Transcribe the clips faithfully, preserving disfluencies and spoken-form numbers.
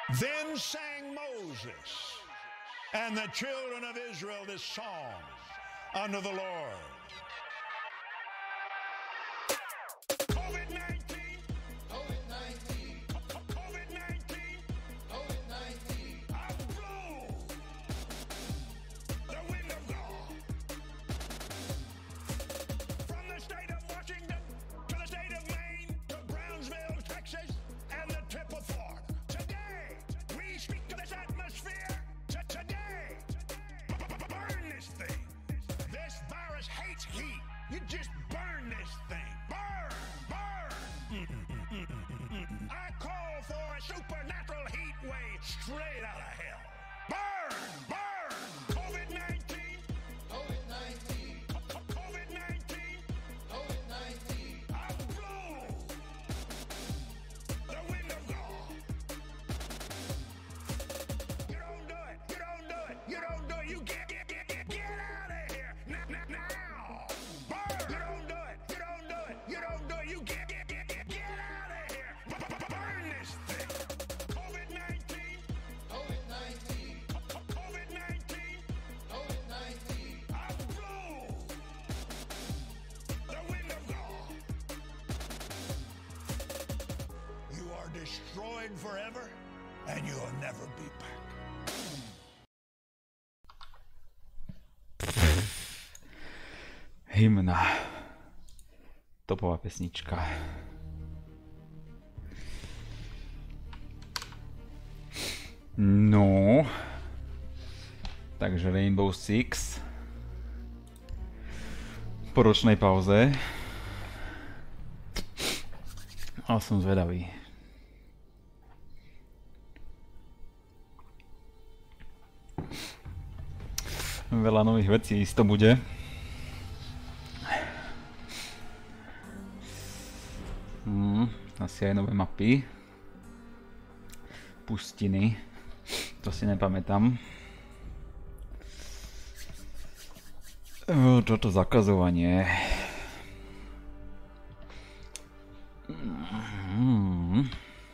Then sang Moses and the children of Israel this song unto the Lord. COVID nineteen, COVID nineteen, COVID nineteen, COVID nineteen, I blow the wind of God from the state of Washington to the state of Maine to Brownsville, Texas, and the tip of Florida. Today, we speak to this atmosphere. Today, burn this thing. This virus hates heat. You just burn this thing. Burn, burn. I call for a supernatural heat wave straight out of hell. Burn, burn. COVID nineteen, COVID nineteen, COVID nineteen, COVID nineteen. I blow the wind of God. You don't do it. You don't do it. You don't do it. You get, get, get, get, get out of here now, now, now. Burn. You don't do it. You don't do it. You don't do it. You get, get, get, get, get out of here. Burn this thing. COVID nineteen. COVID nineteen. COVID nineteen. COVID nineteen. I blow the wind of God. You are destroyed forever, and you'll never be back. Hymna. Topová pesnička. No. Takže Rainbow Six. Po ročnej pauze. Ale som zvedavý. Veľa nových vecí isto bude. Hmm, asi aj nové mapy. Pustiny. To si nepamätám. O, toto zakazovanie. Hmm.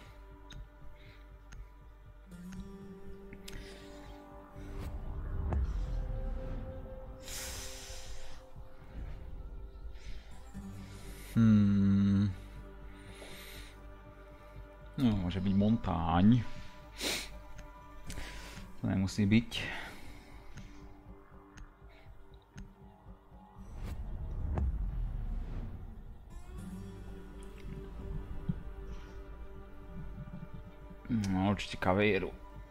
Hmm. No, môže byť montáň. To nemusí byť. No, určite kavéru.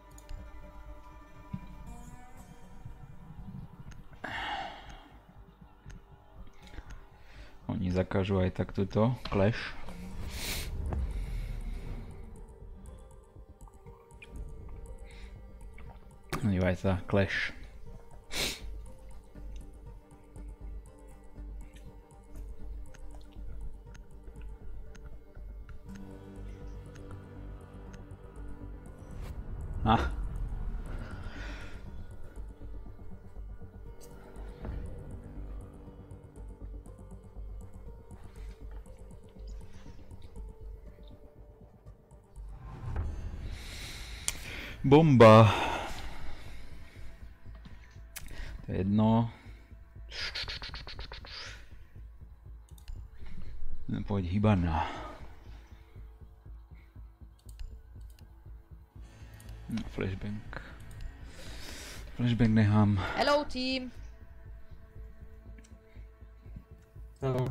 Oni zakážu aj tak túto Clash. Dívaj sa, Clash. Ah. Bomba. To je jedno. Poď hybana. No, flashbang. Flashbang nechám. Hello team. Hello.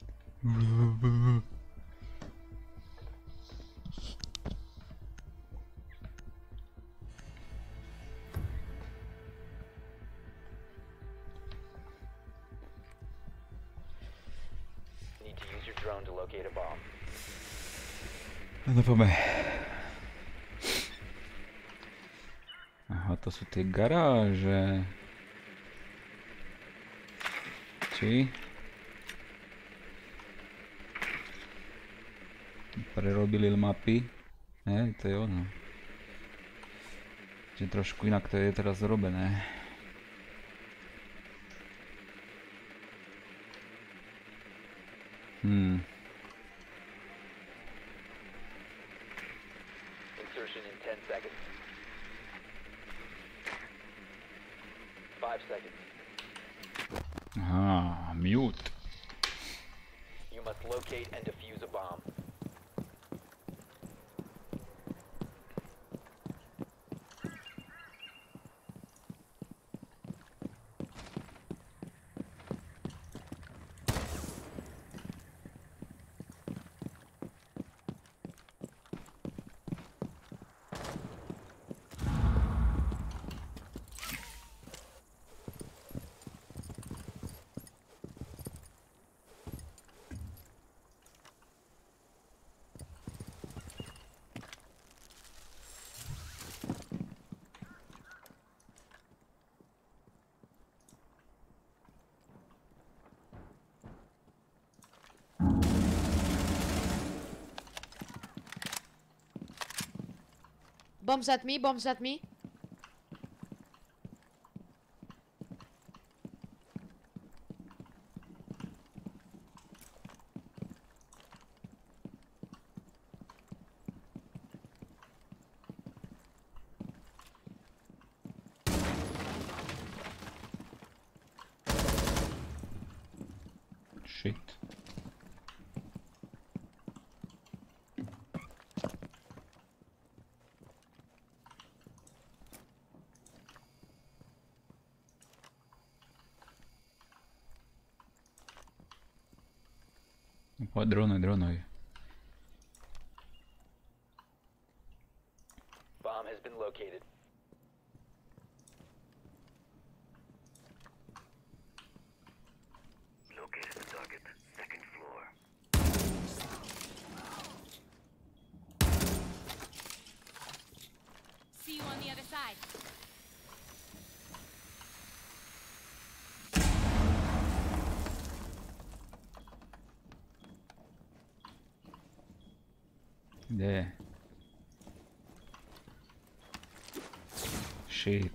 No poďme. Aha, to sú tie garáže. Či? Prerobili mapy. Hej, to je ono. Čiže trošku inak to je teraz zrobené. Hmm. Insertion in ten seconds. Five seconds. Ah, mute. You must locate and defuse a bomb. Bombs at me, bombs at me. Shit. Poj, dronuj, dronuj. Bomb has been located. Located the target. Second floor. See you on the other side. Gdje je? Shit.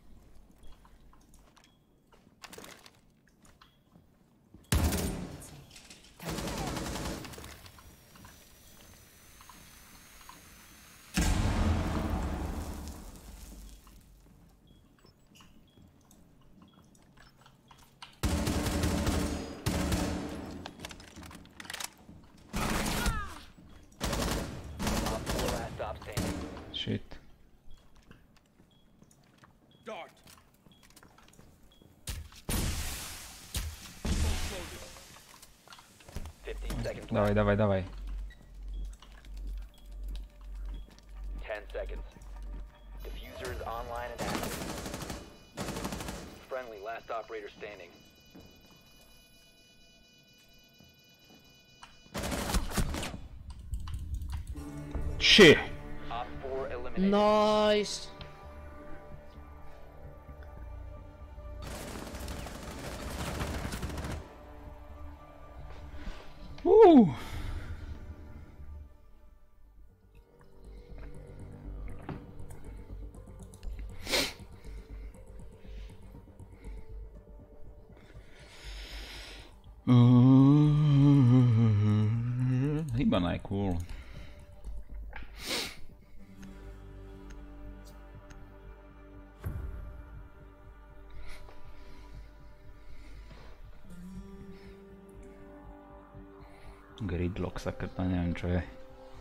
Op four last stop standing. Shit. Dart. Fifteen seconds left. Dawaj, dawaj, dawaj. Ten seconds. Diffuser is online and active. Friendly, last operator standing. Shit. Op four eliminated. Nice. Woo. Chyba najcool. Gridlock sakrta, neviem čo je.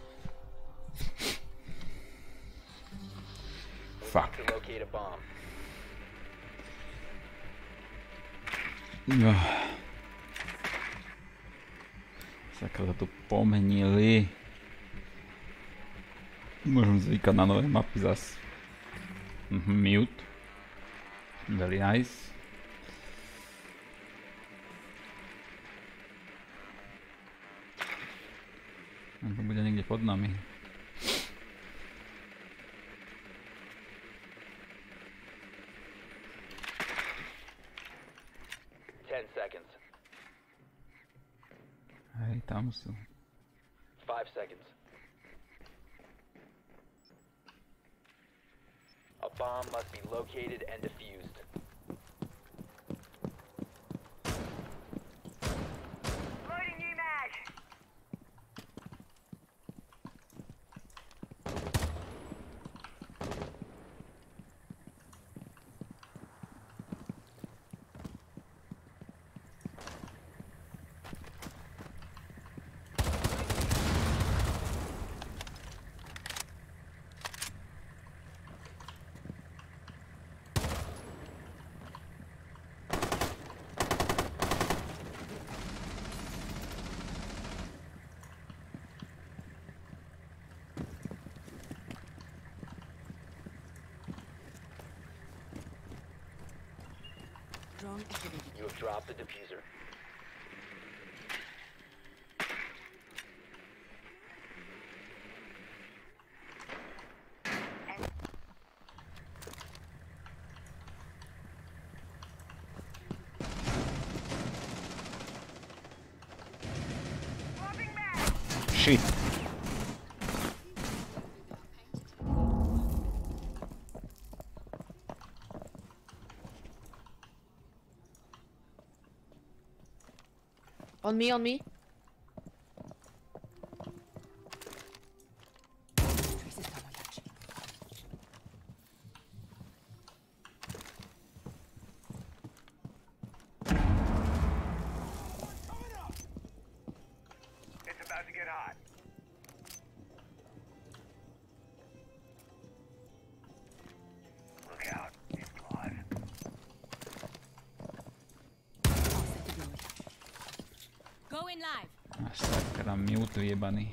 Fuck. To locate a bomb. No. Sakra sa tu pomenili. Môžem zvykať na nové mapy zas. Mhm, mute. Very nice. On to bude niekde pod nami. Ten seconds. Hej, tam sú. Five seconds. A bomb must be located and defused. Loading new mag. You have dropped the diffuser. Shit. On me, on me. It's about to get hot. Look out. It's live. Going live. Sakra, mute vyjebaný.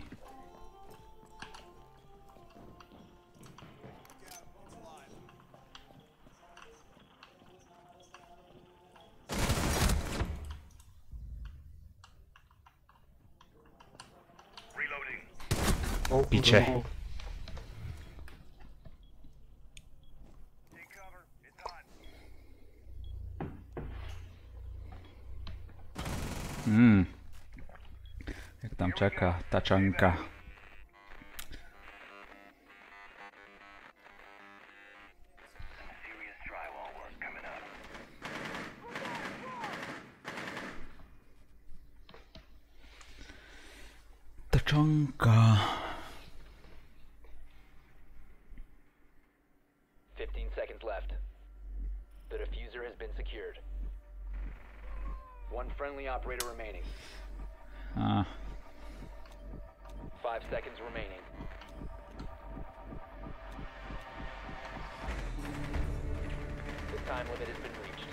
Reloading. Oh, Piče. oh, Take cover. It's hot. Hmm. Jak tam čaká tačanka. Serious drywall work coming up. Tačanka. Fifteen seconds left. The diffuser has been secured. One friendly operator remaining. Ah, Five seconds remaining. The time limit has been reached.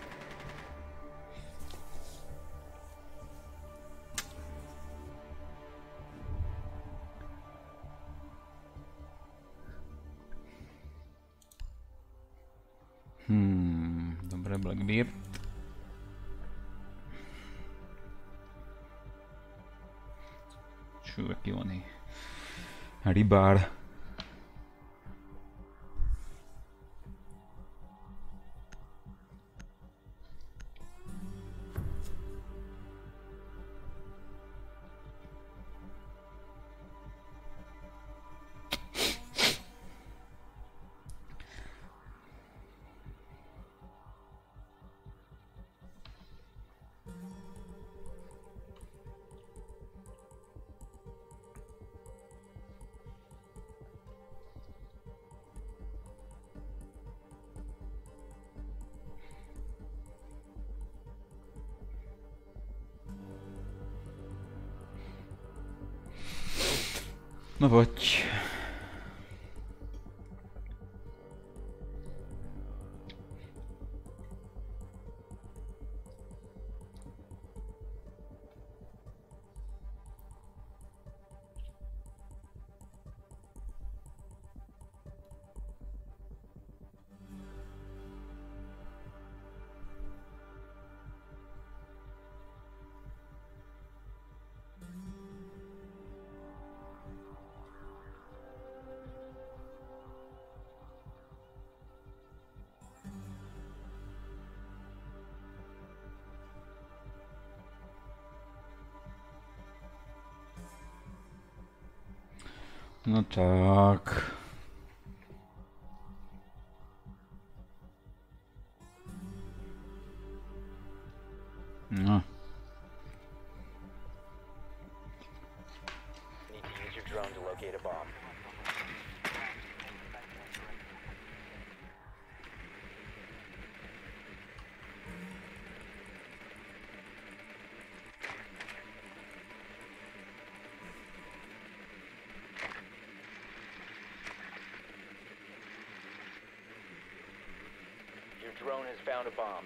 hmm. Dobre, Blackbeard. Čo, aký oný rybár. No poď. No tak. No. Need to use your drone to locate a bomb. Your drone has found a bomb.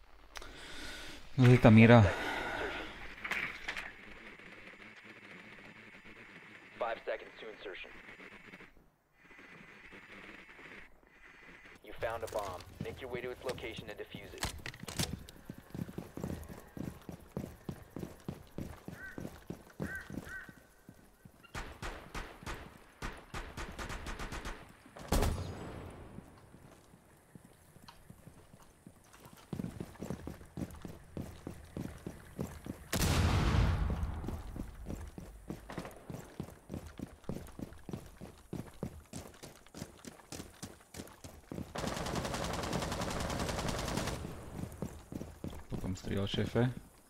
No je tá míra. Som strieľal, šéfe.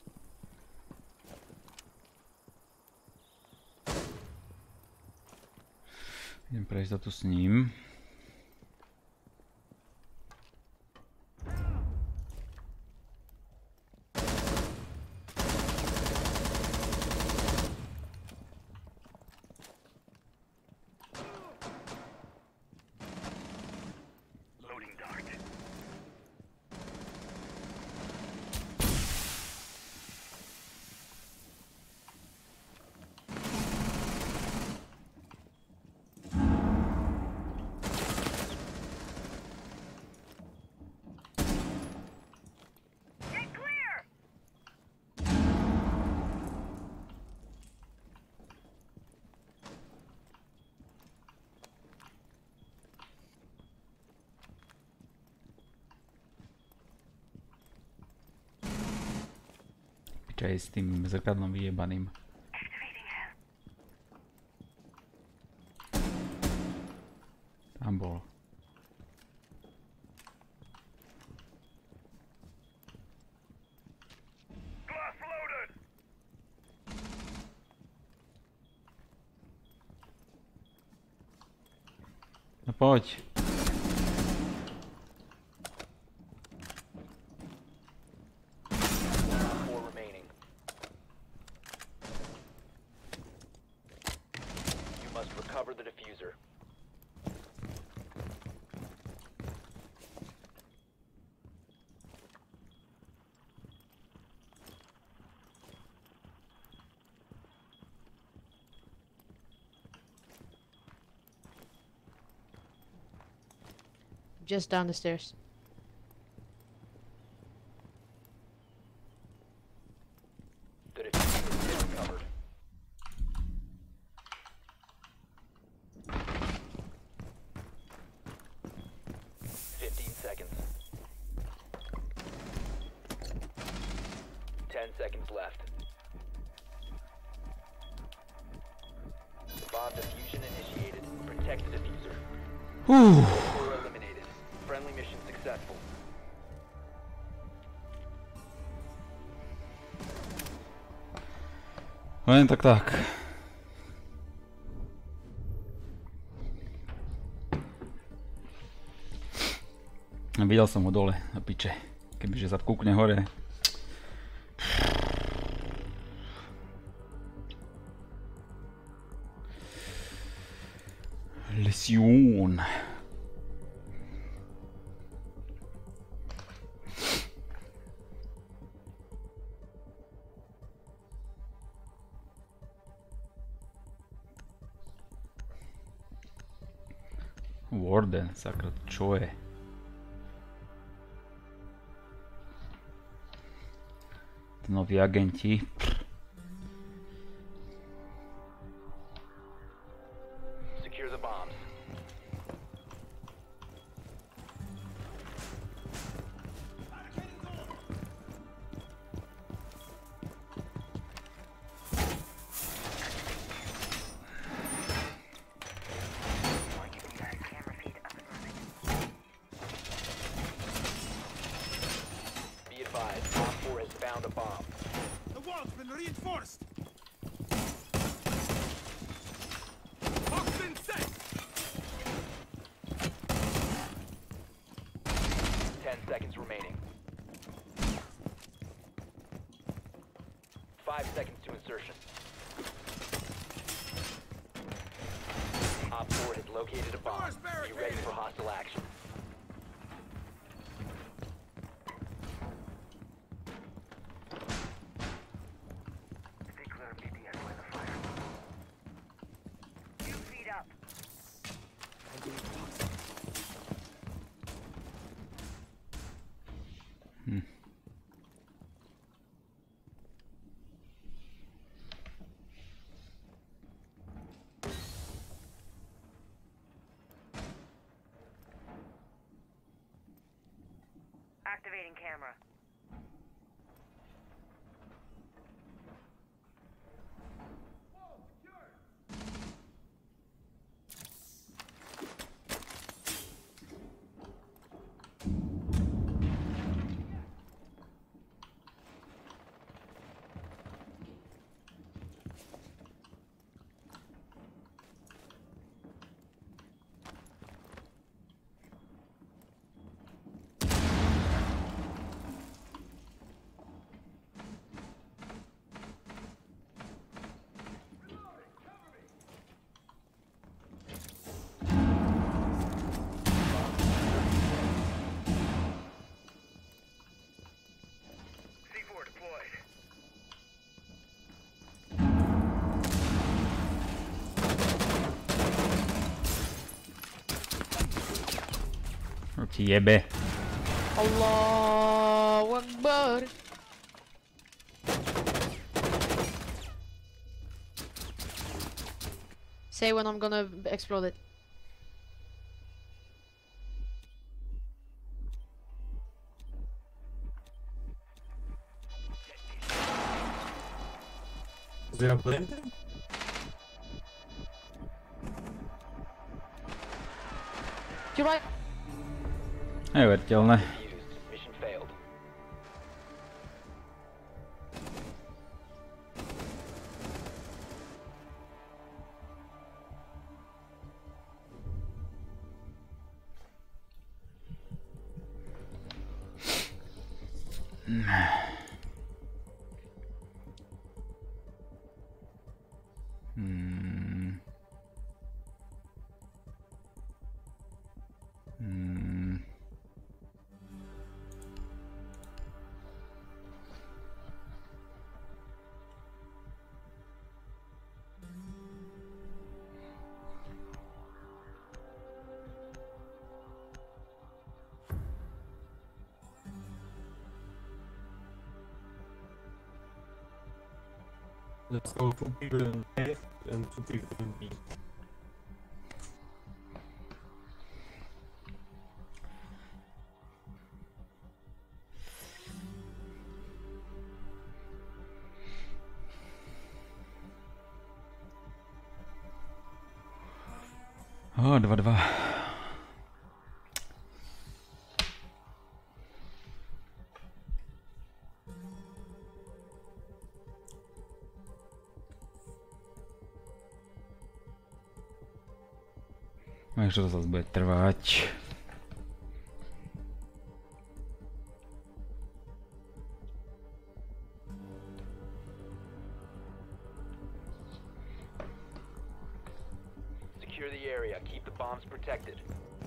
Idem prejsť za tu s ním. Čo je s tým zrkadlom vyjebaným. Tam bol. No poď. Recover the diffuser. Just down the stairs. The diffuser has been recovered. Fifteen seconds. Ten seconds left. Bomb diffusion initiated. Protect the diffuser. Four eliminated. Friendly mission successful. Len tak tak. Videl som ho dole, na piče. Kebyže sa kúkne hore. Lesión. Warden, sakra, čo je? Noví agenti. Secure the bombs. Be advised, Op four has found a bomb. The wall's been reinforced. Toxin set. Ten seconds remaining. Five seconds to insertion. Op four has located a bomb. Be ready for hostile action. Activating camera. ti jebe. Allahu Akbar. Say when I'm gonna explode it. Is there a blade there? You're right. Neuveriteľné. Defused. Mission failed. Hmm. Hmm. Let's go two people in A and two people in B. O, dva, dva. Takže to zase bude trvať. Secure the area. Keep the bombs protected.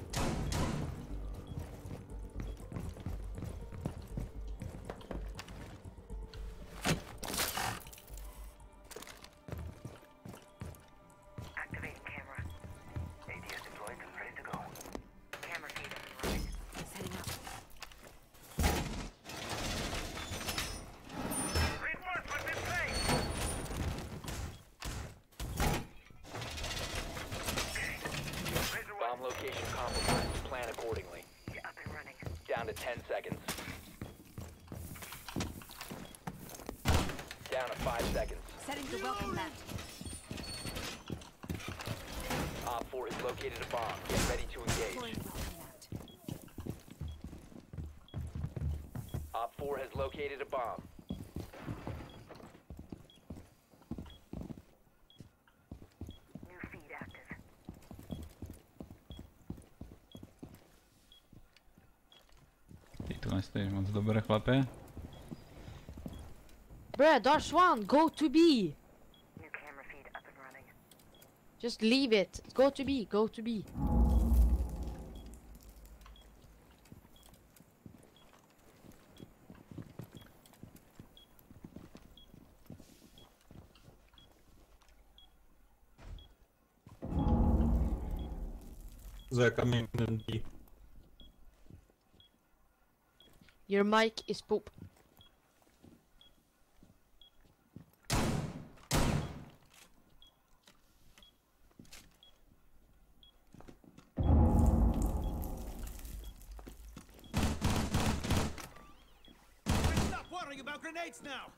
Activating camera. A D S deployed and ready to go. Camera feed up and running. Setting up. Reinforcements in place! Razor one. Bomb location compromised. Plan accordingly. Yeah, up and running. Down to ten seconds. Down to five seconds. Setting the welcome mat. Op four has located a bomb. Get ready to engage. Deploying welcome mat. Op four has located a bomb. New feed active. Ty tu nestojíš moc dobre, chlape. Bruh, Dark Swan, go to B. New camera feed up and running. Just leave it. Go to B, go to B. They're coming in B. Your mic is poop. Stop worrying about grenades now!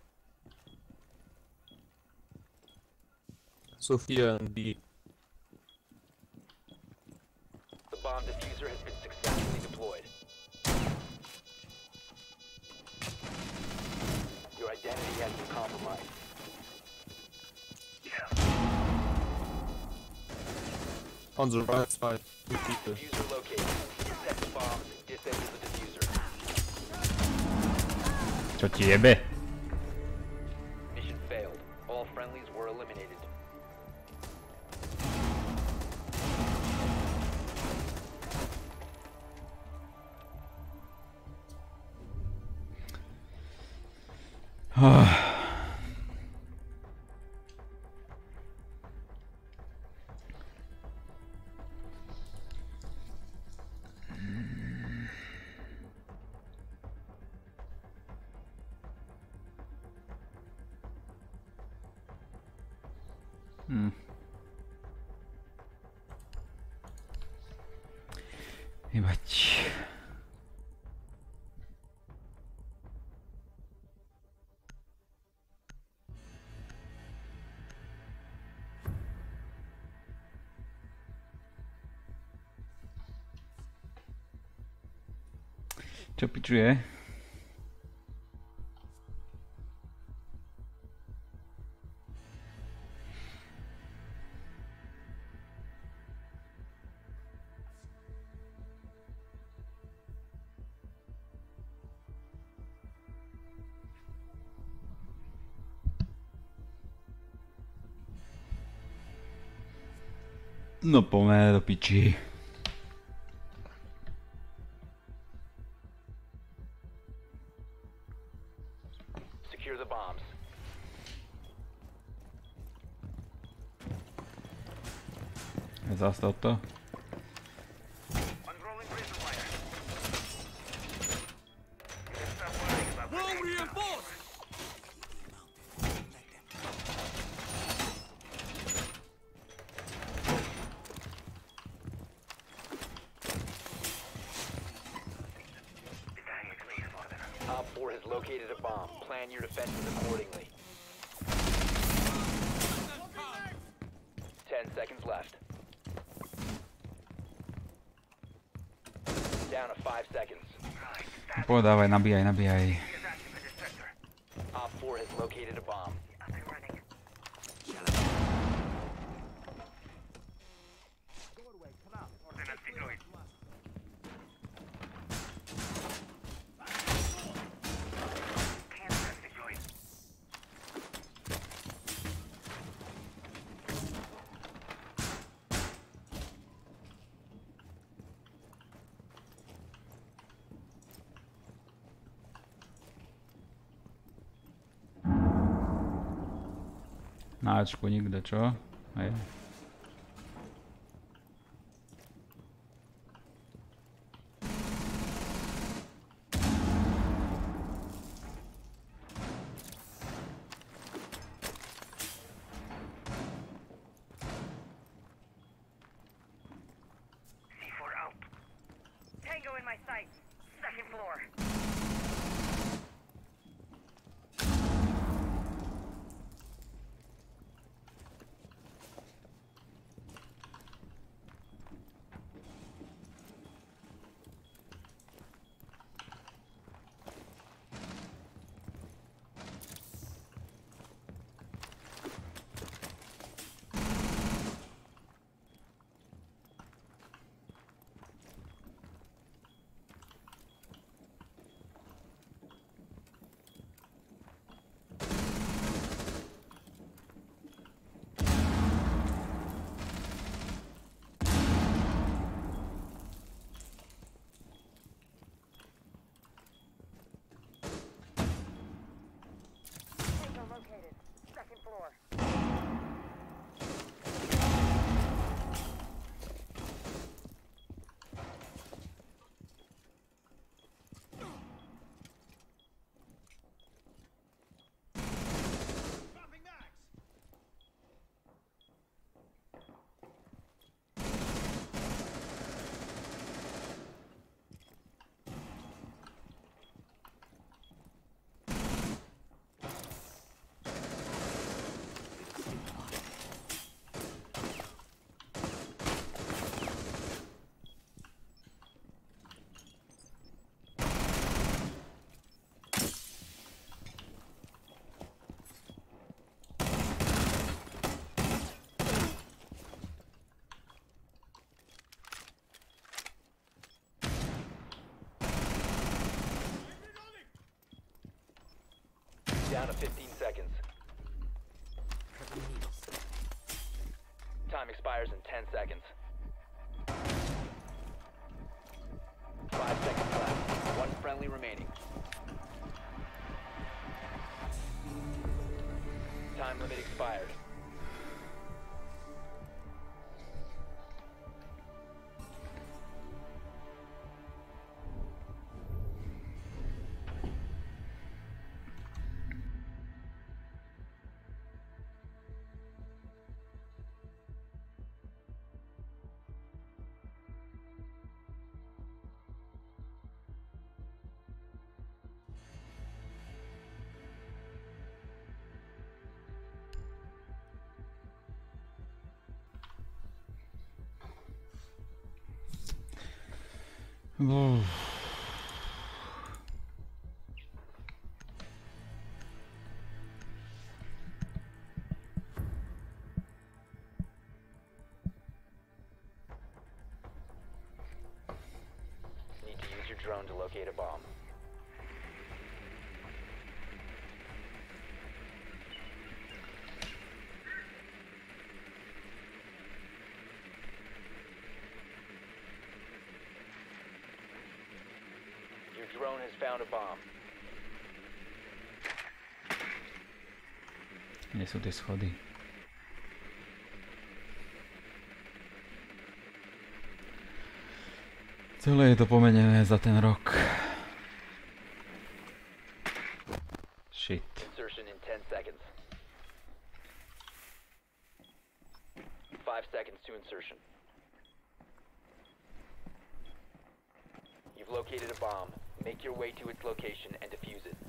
Sophia and B. The bomb diffuser has been successfully deployed. Your identity has been compromised. On the right side, two people. Diffuser located. Protect the bombs. Disable the diffuser. Čo ti jebe? Mission failed. All friendlies were eliminated. Hm. Jebať. Čo piču je? No poďme do piči. Secure the bombs. Zastav to. Unrolling razor wire. Stop worrying about grenades. Op four has located a bomb. Plan your defenses accordingly. Ten seconds left. Down to five seconds. Podávaj, nabíjaj, nabíjaj. Op four has located a bomb. Up and running. Ordnance deployed. Camera deployed. Na Ačku nikde, čo? Hej. C four out. Tango in my sight. Second floor. Tango located. Second floor. Down to fifteen seconds. Time expires in ten seconds. Five seconds left. One friendly remaining. Time limit expired. Uff. Need to use your drone to locate a bomb. Your drone has found a bomb. Kde sú tie schody? Celé je to pomenené za ten rok. Shit. Insertion in ten seconds. Five seconds to insertion. You've located a bomb. Make your way to its location and defuse it.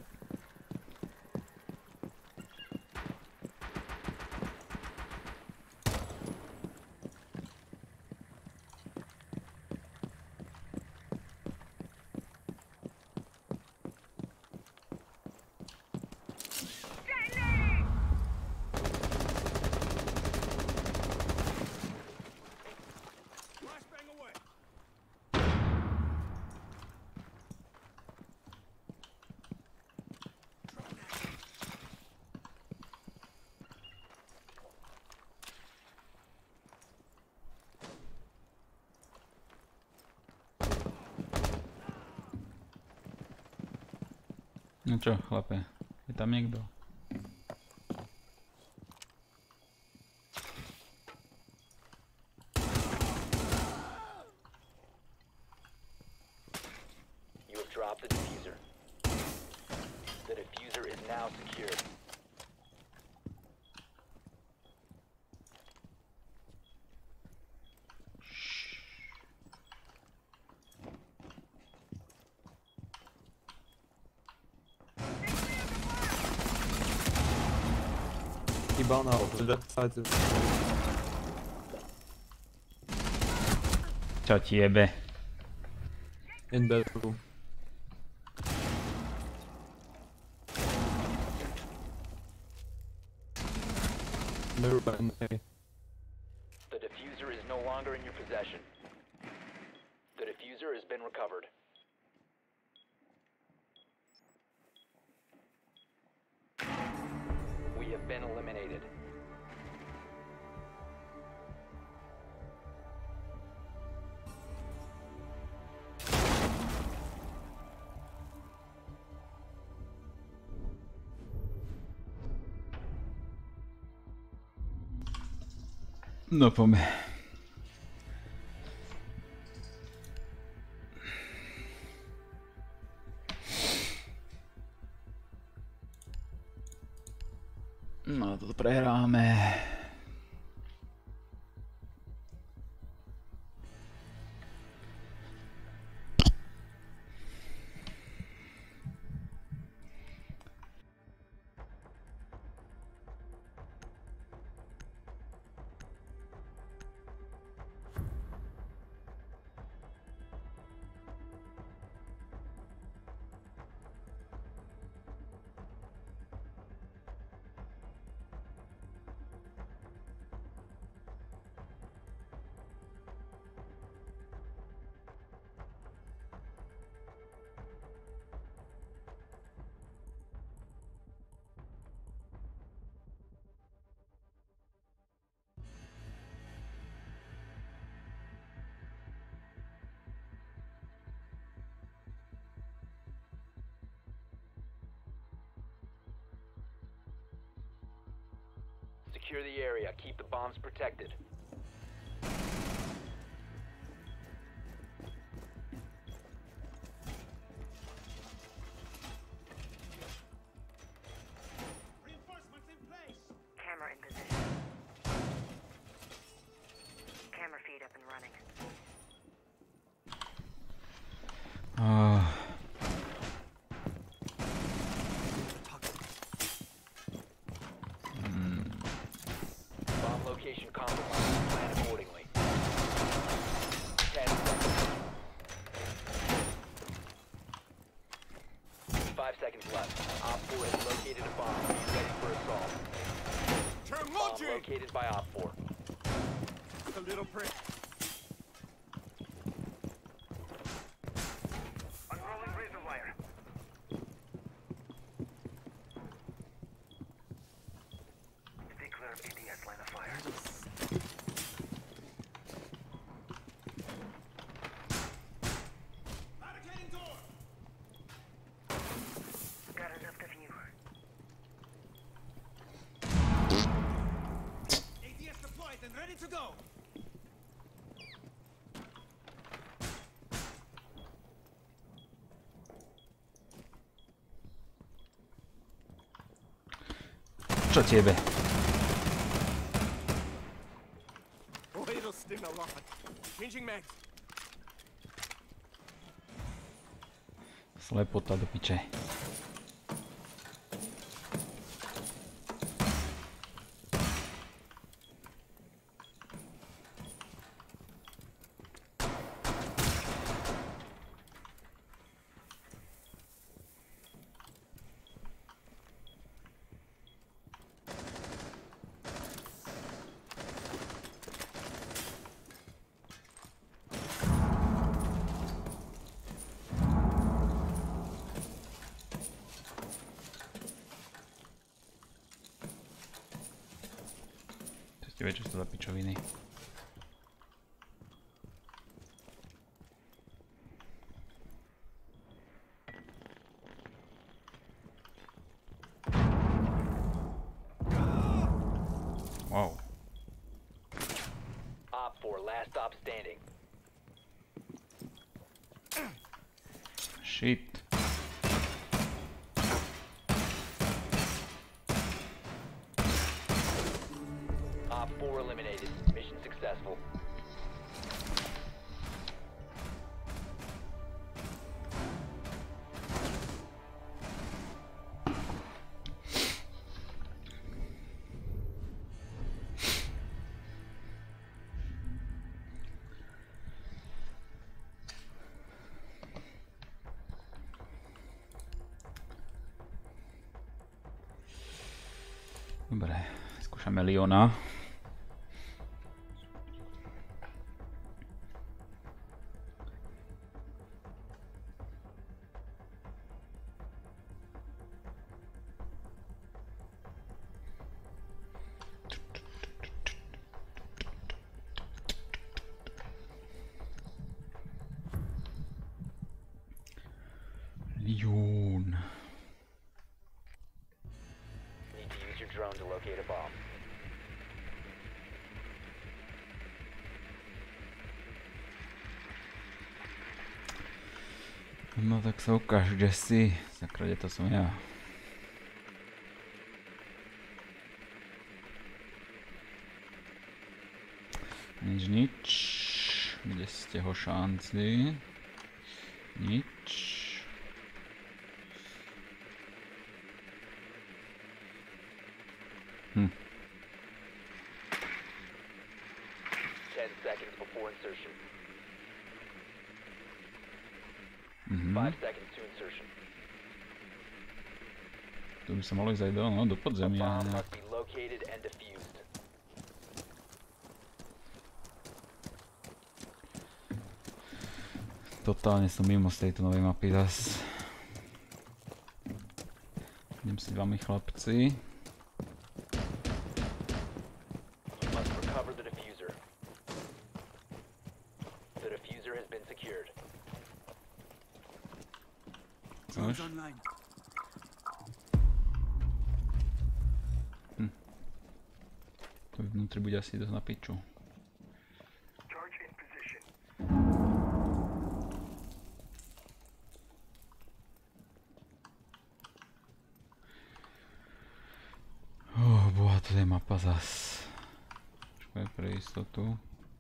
No čo, chlape, je tam niekto? You have dropped the diffuser. The diffuser is now secured. Hibana on the left side. Is... Čo ti jebe? In that room. Mirror and A. The diffuser is no longer in your possession. The diffuser has been recovered. We have been eliminated. No poďme. No to prehráme. Secure the area. Keep the bombs protected. Camera in position. Camera feed up and running. Ah. Bomb location compromised. located by Op four. A little prick. Unrolling razor wire. Stay clear of A D S line of fire. Barricading door. Got enough of you. A D S deployed and ready to go. Čo tebe? Oh, it'll sting a lot. Changing mags. Slepota do piče. Ty vieš, čo sú za pičoviny. Wow. Op four, last stop standing. Shit. Op four eliminated. Mission successful. Dobre, skúšame Leona. Leon. Need to use your drone to locate a bomb. No tak sa ukáž, kde si. Sakra, kde to som ja. Nič, nič. Kde ste ho šanci? Nič. Hm. Ten seconds before insertion. Mhm. Five seconds to insertion. Tu by sa malo ísť aj do, no, do The podzemia. bomb nejak. must be located and defused. Totálne som mimo z tejto novej mapy zas. Idem si vami chlapci. You must recover the diffuser. The diffuser has been secured. Nož. online. To vnútri bude asi dosť na piču. Charge in position. Oh, boha, to je mapa zas. Počkaj pre istotu.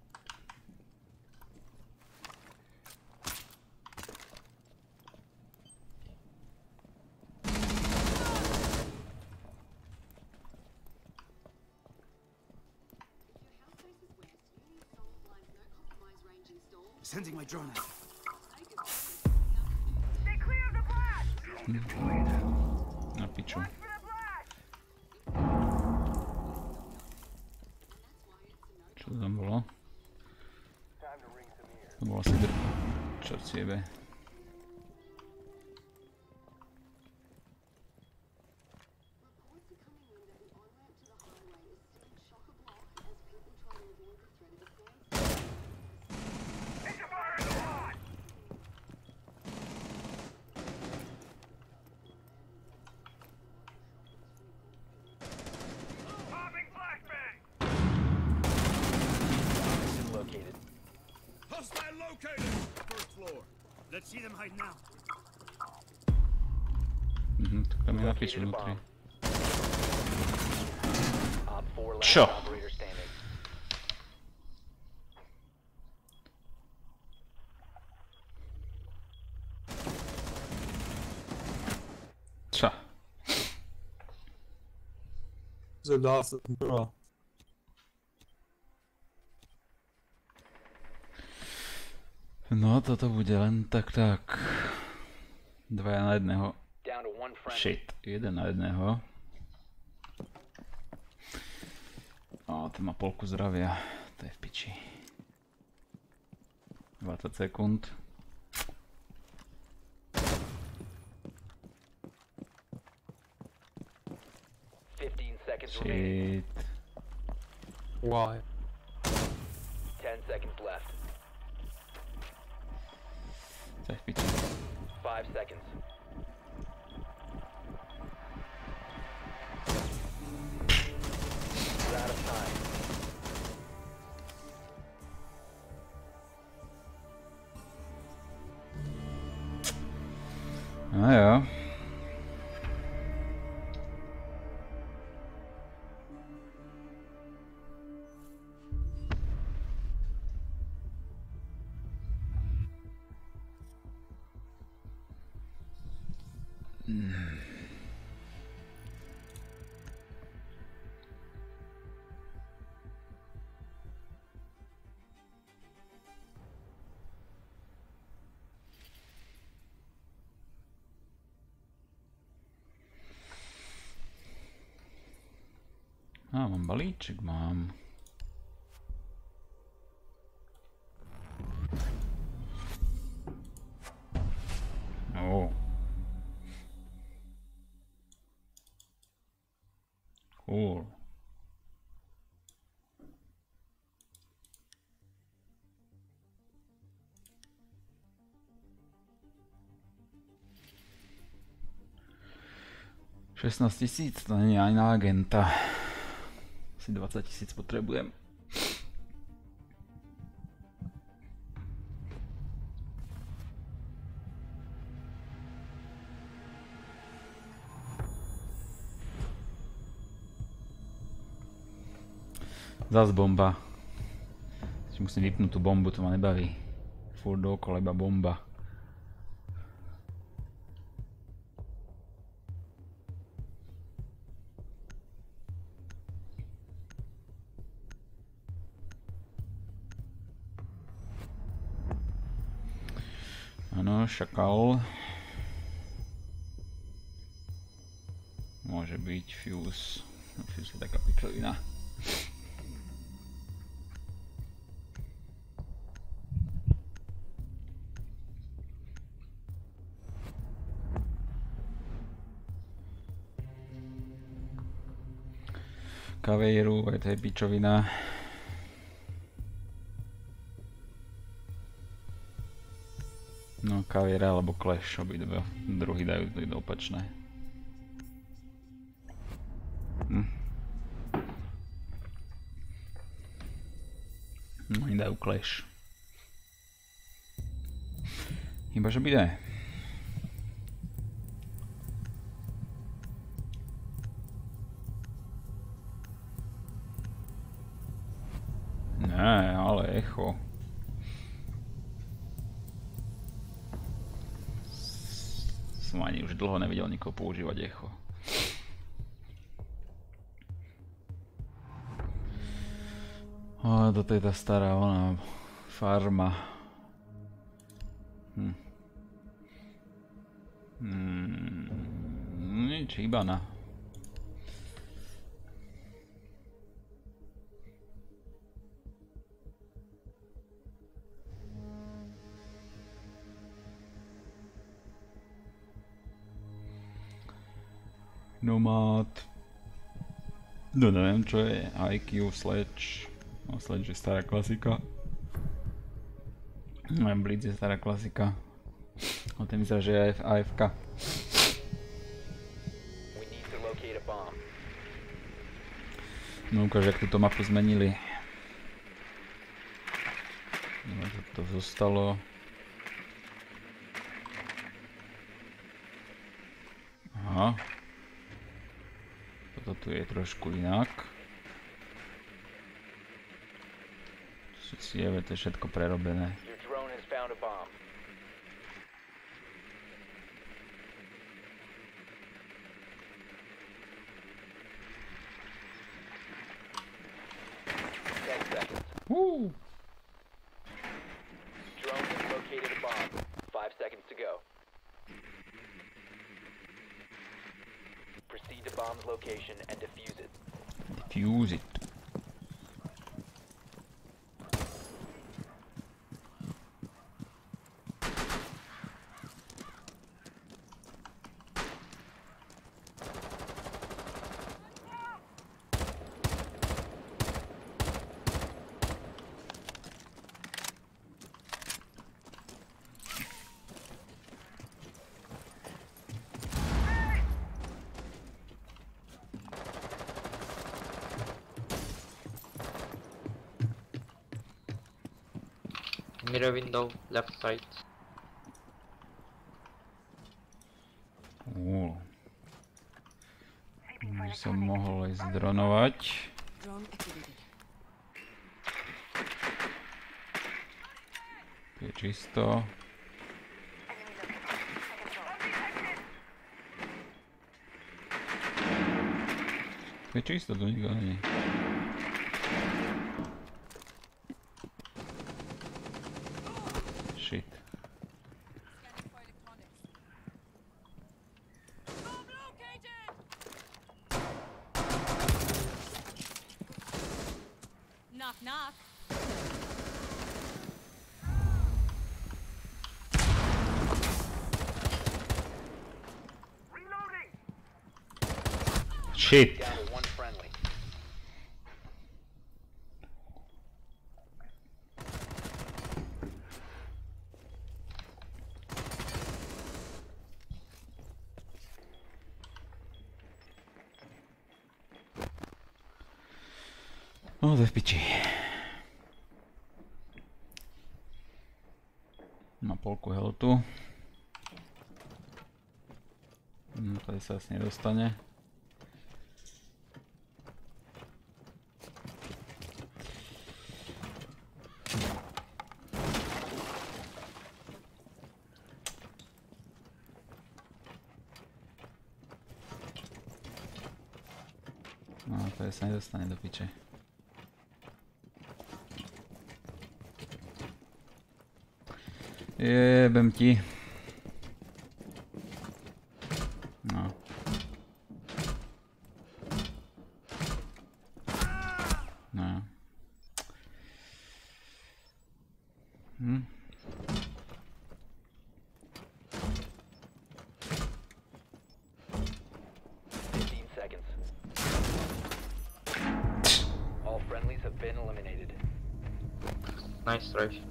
Sending my drone out. Stay clear of the blast! Na piču. For the blast! To tam bolo. To bolo asi dr... Čert si jebe. Located. Hostile located! First floor. Let's see them hide now. Mhm, tak tam je na piču vnútri. Op four last Čo? operator standing. Čo? The last mirror. No, toto bude len tak tak. Dvaja na jedného. Down to one friendly. Shit, jeden na jedného. O, ten má polku zdravia. To je v piči. dvadsať sekúnd. fifteen seconds remaining. Shit. Why? ten seconds left. To je v piči. five seconds. We're out of time. No jo. A, mám balíček, mám. Ó. Cool. šestnásť tisíc, to není ani na agenta. Asi dvadsať tisíc potrebujem. Zas bomba. Musím vypnúť tú bombu, to ma nebaví. Furt dookola iba bomba. Áno, šakal. Môže byť fuse. No, fuse je taká pičovina. Kavejru, aj to je pičovina. No, kaviera alebo Clash, obidve druhy dajú do opačné. Hm. No, oni dajú Clash. Iba že by ne. Ne, ale echo. Som ani už dlho nevidel nikoho používať echo. O, toto je tá stará ona farma. Hm. Hmm, nič, iba na. Nomad. No neviem čo je, í kvé, Sledge. No Sledge je stará klasika. No Blitz je stará klasika. O tým vyzerá, že je aj á ef ká. We need to locate a bomb. No ukáž, jak túto mapu zmenili. No to zostalo. Aha. Toto tu je trošku inak. Tu si je, to je všetko prerobené. Your drone has found a bomb. Ten seconds. Woo! Drone has located a bomb. Five seconds to go. Proceed to bomb's location and defuse it. Defuse it. Mirror window, left side. Úl. By som mohol aj zdronovať. Drone activated. Tu je čisto. Tu je čisto, tu nikto není. Shit. Knock knock. Shit. Down to one friendly. No to je v piči. Na polku healthu. Hm, tady sa asi nedostane. No, tady sa nedostane do piče. Jebem ti. No. No. Hm. Fifteen seconds. All friendlies have been eliminated. Nice try.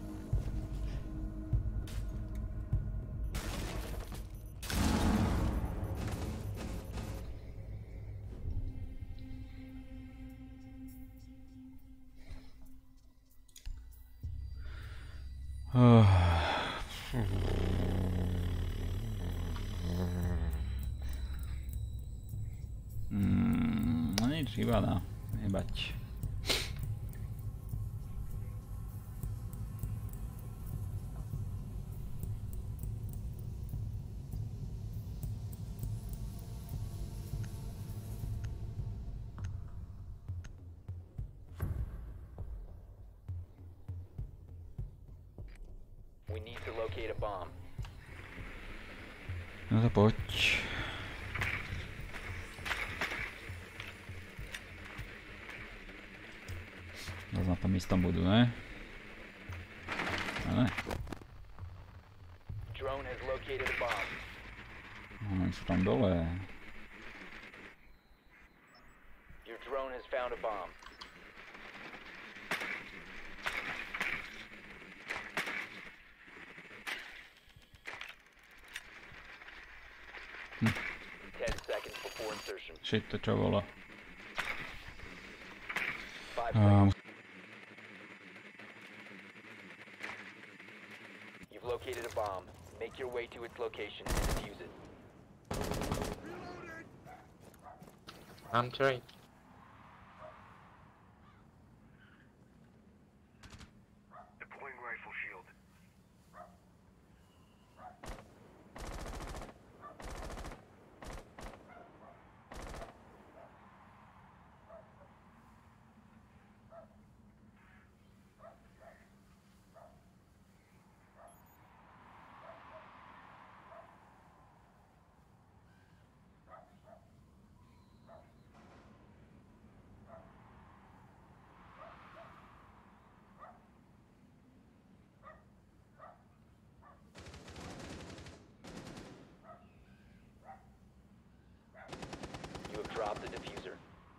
Mm, no nič, iba na nebať. We need to locate a bomb. No to poď. Zase na tom istom budú, ne? Ale. Drone has located a bomb. No, oni sú tam dole. Your drone has found a bomb. Ten seconds before insertion. Shit, to čo bolo? Five Um, seconds. You've located a bomb. Make your way to its location and defuse it. I'm trying. Deploying rifle shield. You have dropped the diffuser.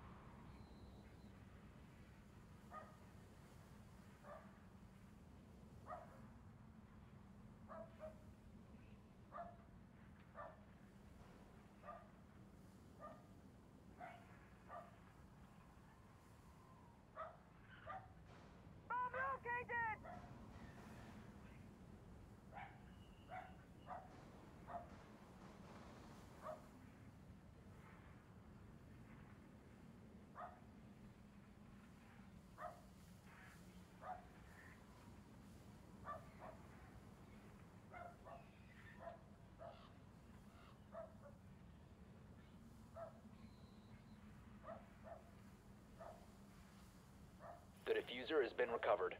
The diffuser has been recovered.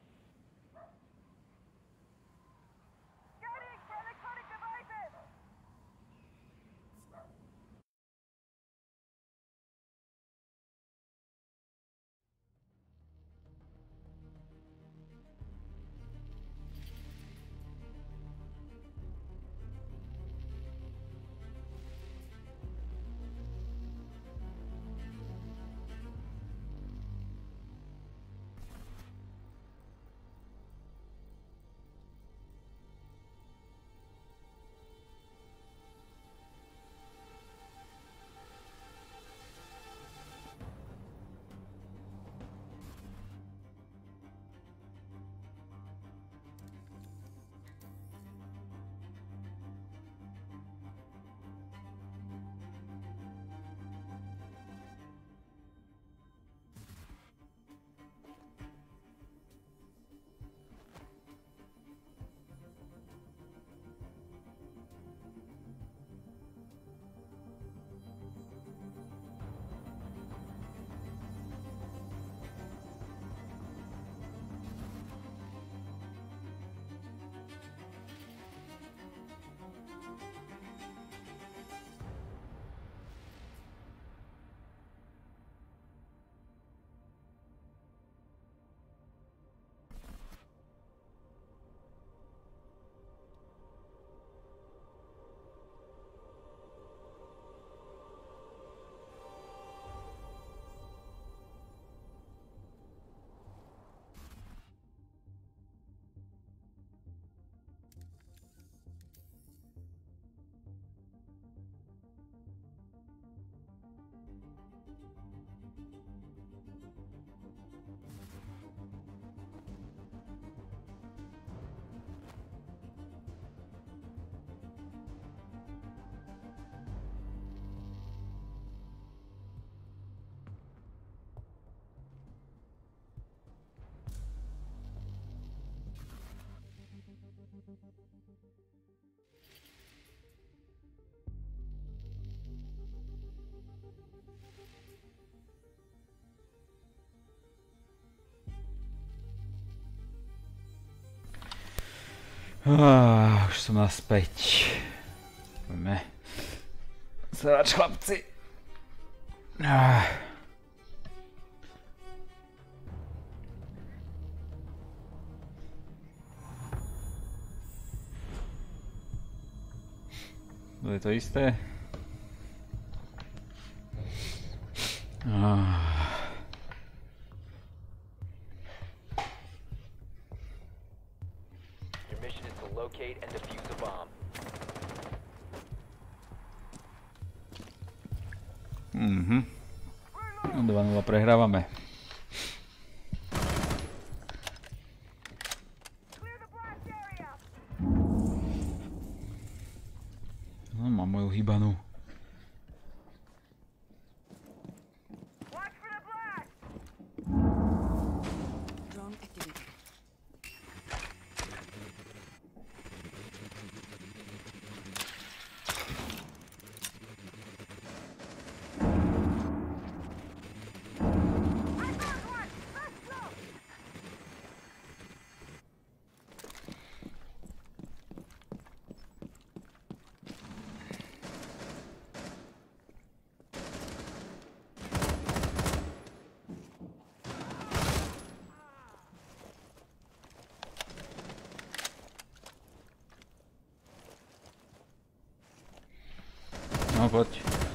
Ah, už som naspäť. Poďme. Zač, chlapci. Ah. To je to isté. Ah. Locate and defuse a bomb. Mhm. dva nula prehrávame. No, mám moju hýbanú. Drone activated. No, poď.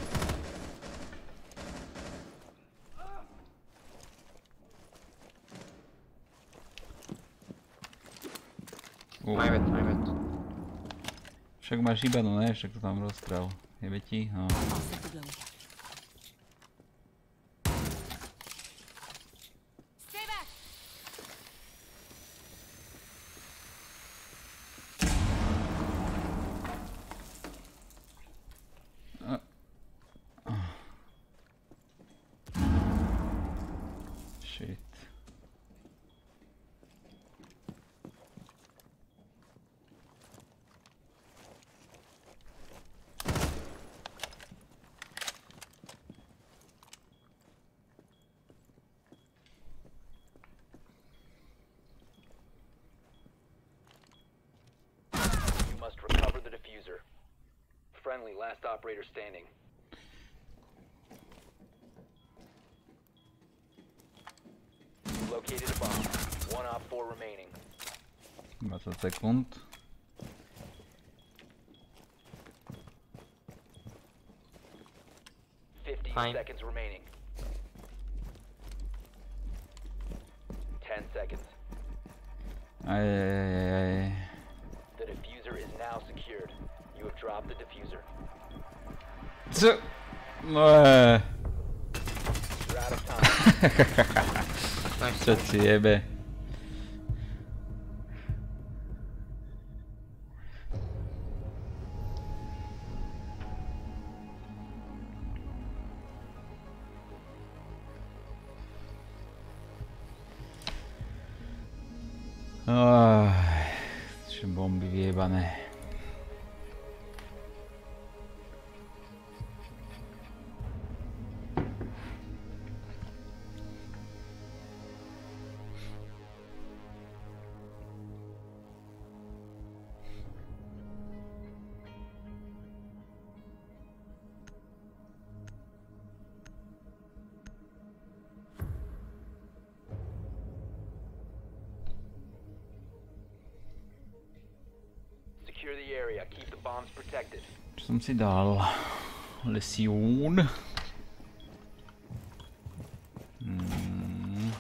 Uh, My bad, my bad. však máš hýbanú, ne? Však to tam rozstrel. Jebe ti? No. I'll set the blow. Stay back! Shit. You must recover the diffuser. Friendly, last operator standing. You located a bomb. One op four remaining. dvadsať sekúnd. Fifteen Fine. seconds remaining. Ten seconds. Aj, aj, aj, aj. The diffuser is now secured. You have dropped the diffuser. Co? No je. You're out of time. Nice. Čo ti jebe? Aj, čo bomby vyjebané. Secure the area. Keep the bombs protected. Čo som si dal? Lesión. Hmm.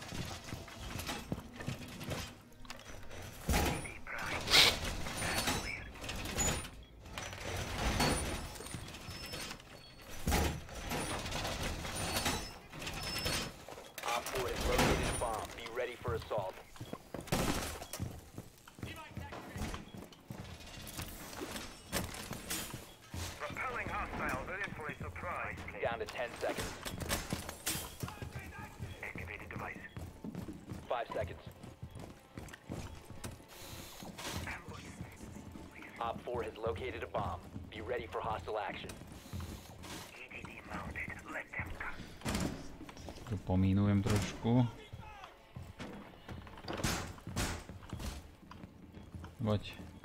Op four has located a bomb. Be ready for assault. Repelling hostiles are in for a surprise. Down to ten seconds. Activated device. Five seconds. Op four has located a bomb. Be ready for hostile action. E D D mounted. Let them come. Tu pomínujem trošku. Poď.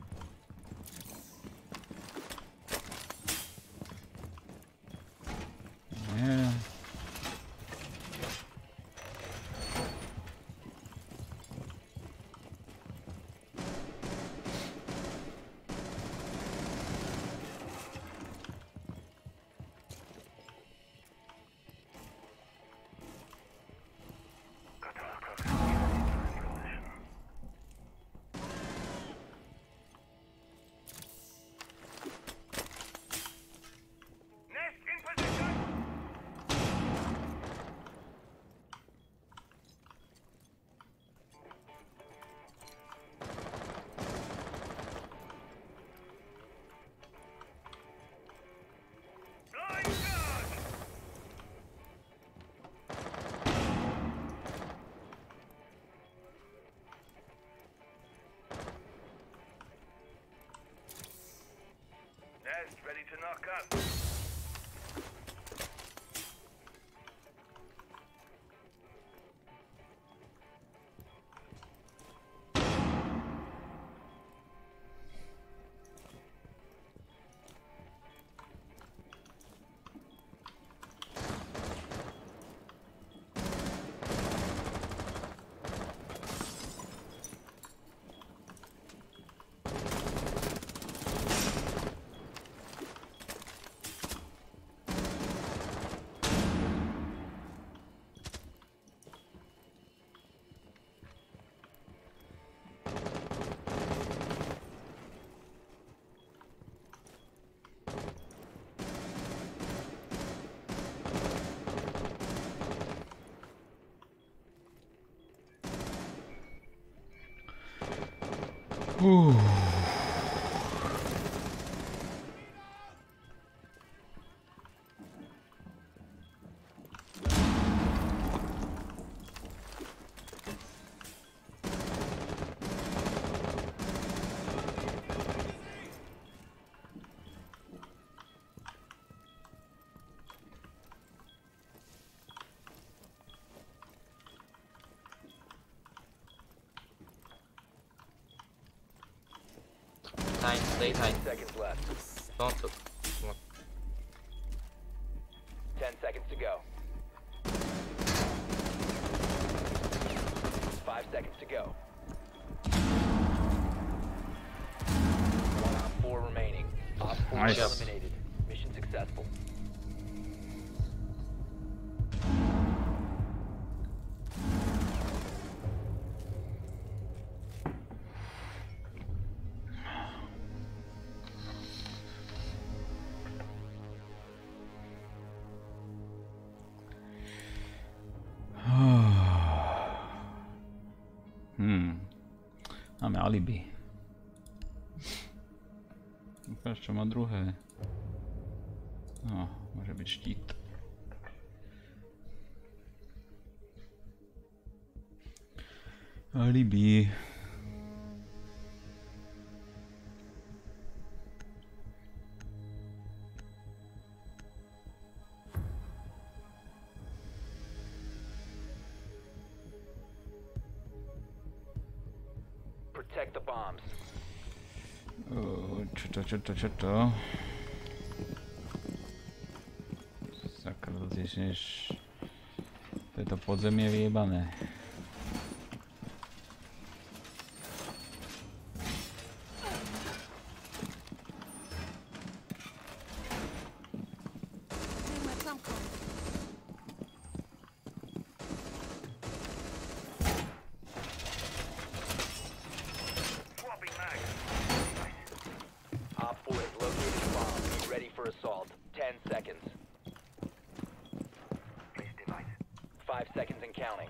Nie. Talk up. Uff. Nine, stay tight. Seconds left. Don't look. Ten seconds to go. Five seconds to go. One on four remaining. Op four Nice. eliminated. Mission successful. Hmm. Máme alibi. Ukáž, čo má druhé. No, môže byť štít. Alibi. Protect the bombs. O, čo to, čo to, čo to? Sakra, zješňeš... To je to podzemie vyjebané. Clear my trump card. Swapping mag. Op four has located a bomb. Be ready for assault. Ten seconds. Place device. Five seconds and counting.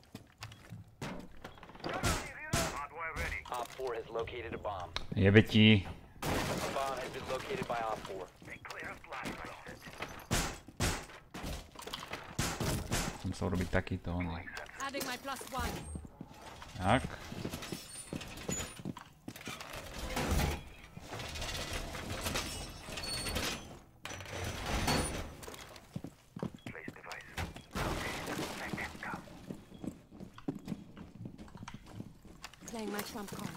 Hardware ready. Op four has located a bomb. Jebe ti. A bomb has been located by Op four. They clear a flashlight set. Som chcel robiť takýto oný. Adding my plus one. Tak. Place device. Let them go. Playing my trump card.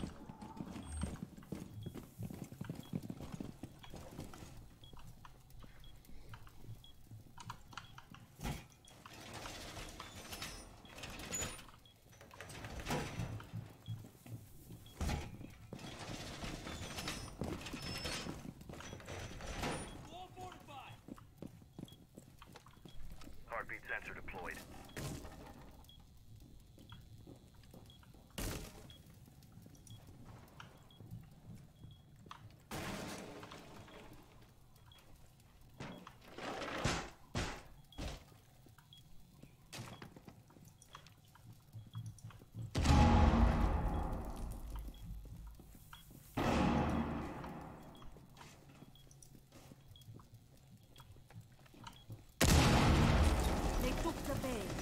Heartbeat sensor deployed. They took the bait.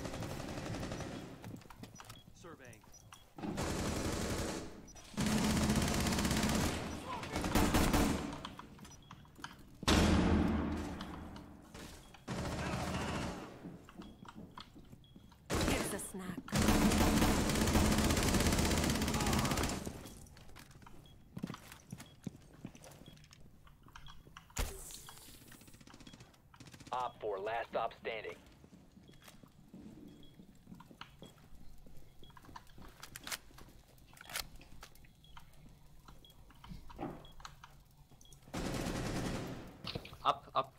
snack. Op four, last stop standing. Up, up.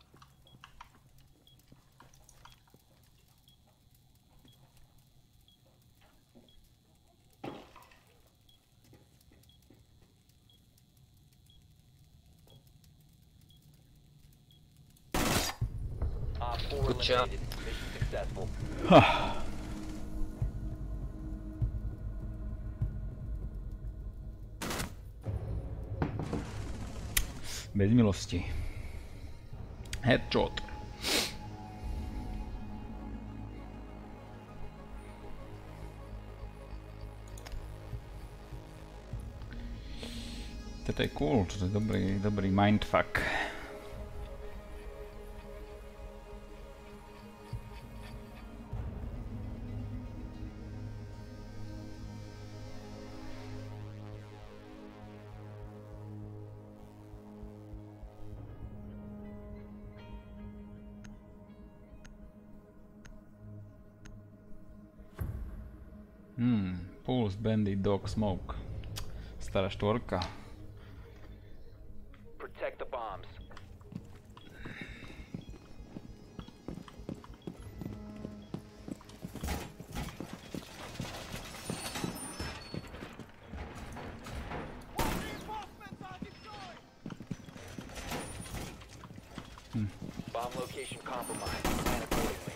Op four Good job. eliminated. Mission successful. Bez milosti. Headshot. Toto je cool, to je dobrý, dobrý mindfuck. Hmm, Pulse, Bandit, Dog, Smoke. Stará štvorka. Protect the bombs. Bomb location compromised. Plan accordingly.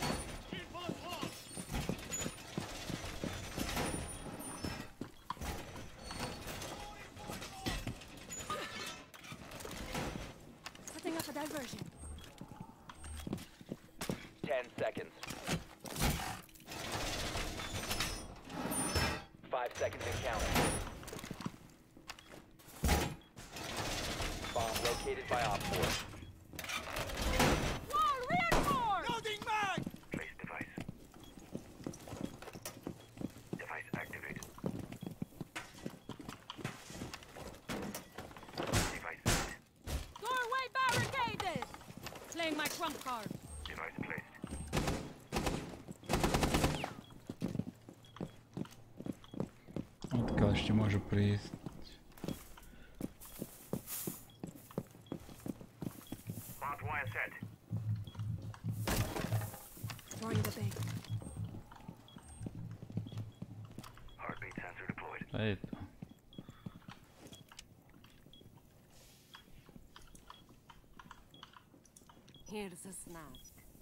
Setting up a diversion. Ten seconds. Five seconds and counting. Bomb located by Op four. Place device. Device activated. Device set. Doorway barricaded! Playing my trump card. Device placed. Odkiaľ ešte môžu prísť? Barbed wire set. Throwing the bait. Heartbeat sensor deployed. To je to. Here's a snack.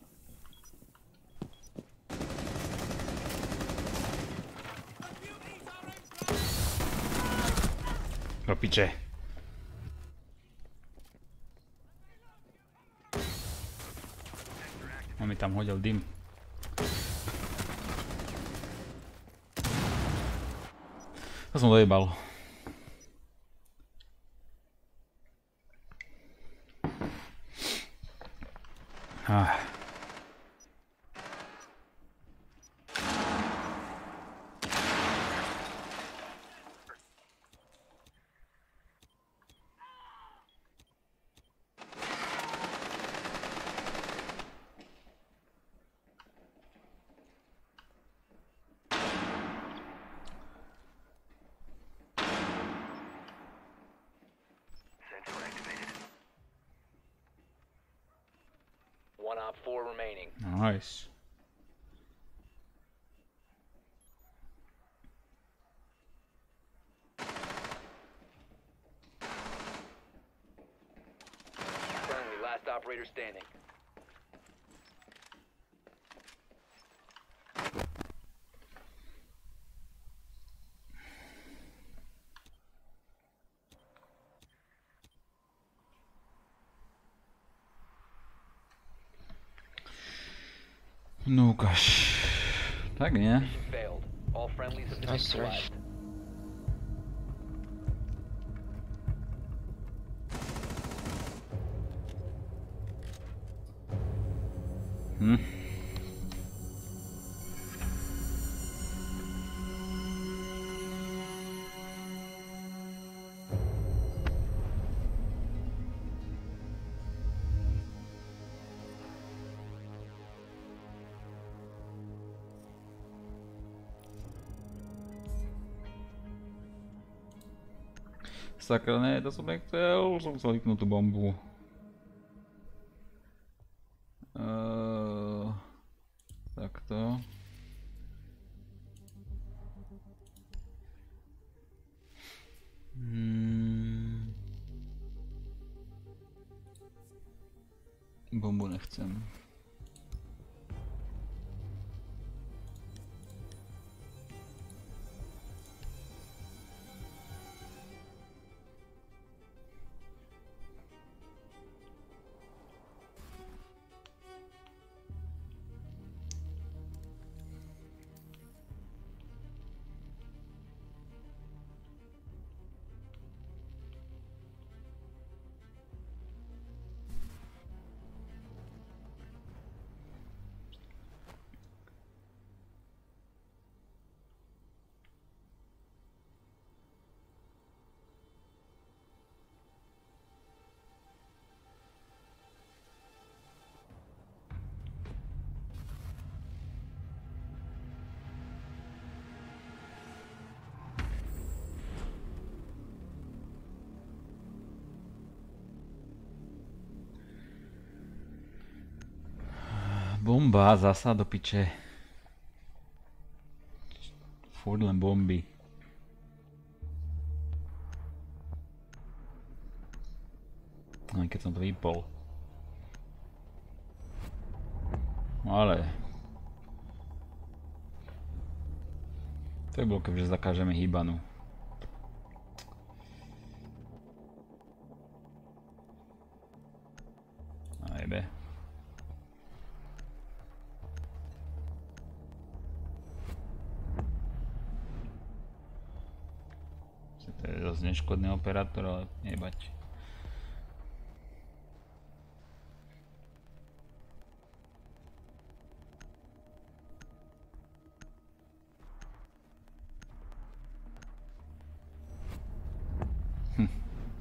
Do piče. On mi tam hodil dym. To som dojebal. Ah. Sensor activated. One Op four remaining. Nice. Friendly, last operator standing. No ukáž. Tak nie. Failed. All friendlies have been Nice try. neutralized. Hm. Sakra, ne, to som nechcel, som chcel vypnúť tú bombu. Uh, takto. Hmm. Bombu nechcem. Bomba, zasa do piče. Furt len bomby. Aj keď som to vypol. Ale... To je bolo, keďže zakážeme hýbanu. Ajbe. To je dosť neškodný operátor, ale nebať. Hm.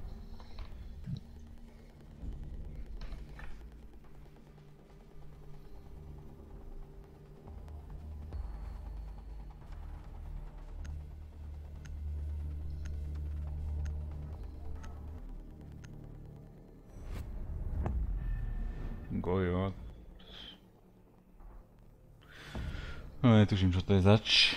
Gojo. No, netuším, čo to je zač.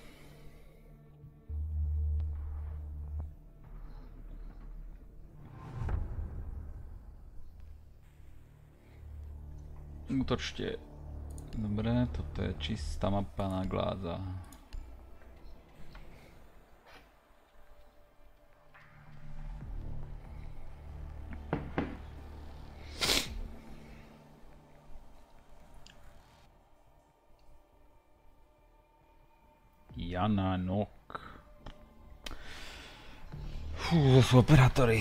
Útočte. Dobre, toto je čistá mapa na gláza. Jana Nok. Fú, to sú operátori.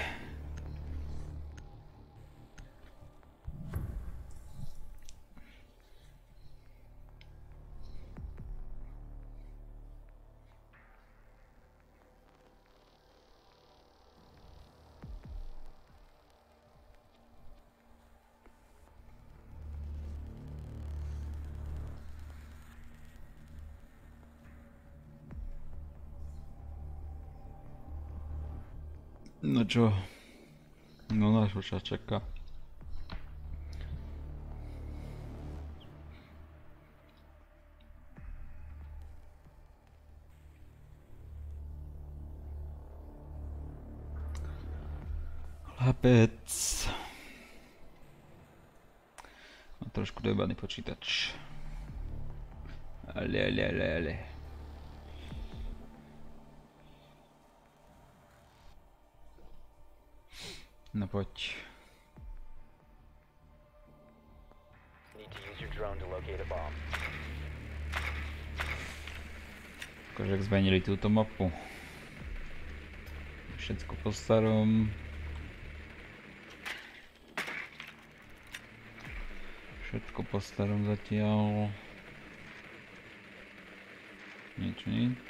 No čo? No náš čo čaká. Chlapec. Má trošku dojebaný počítač. Ale, ale, ale, ale. No poď. Need to use your drone to locate a bomb. Akože ak zmenili túto mapu. Všetko po starom. Všetko po starom zatiaľ. Nič, nič.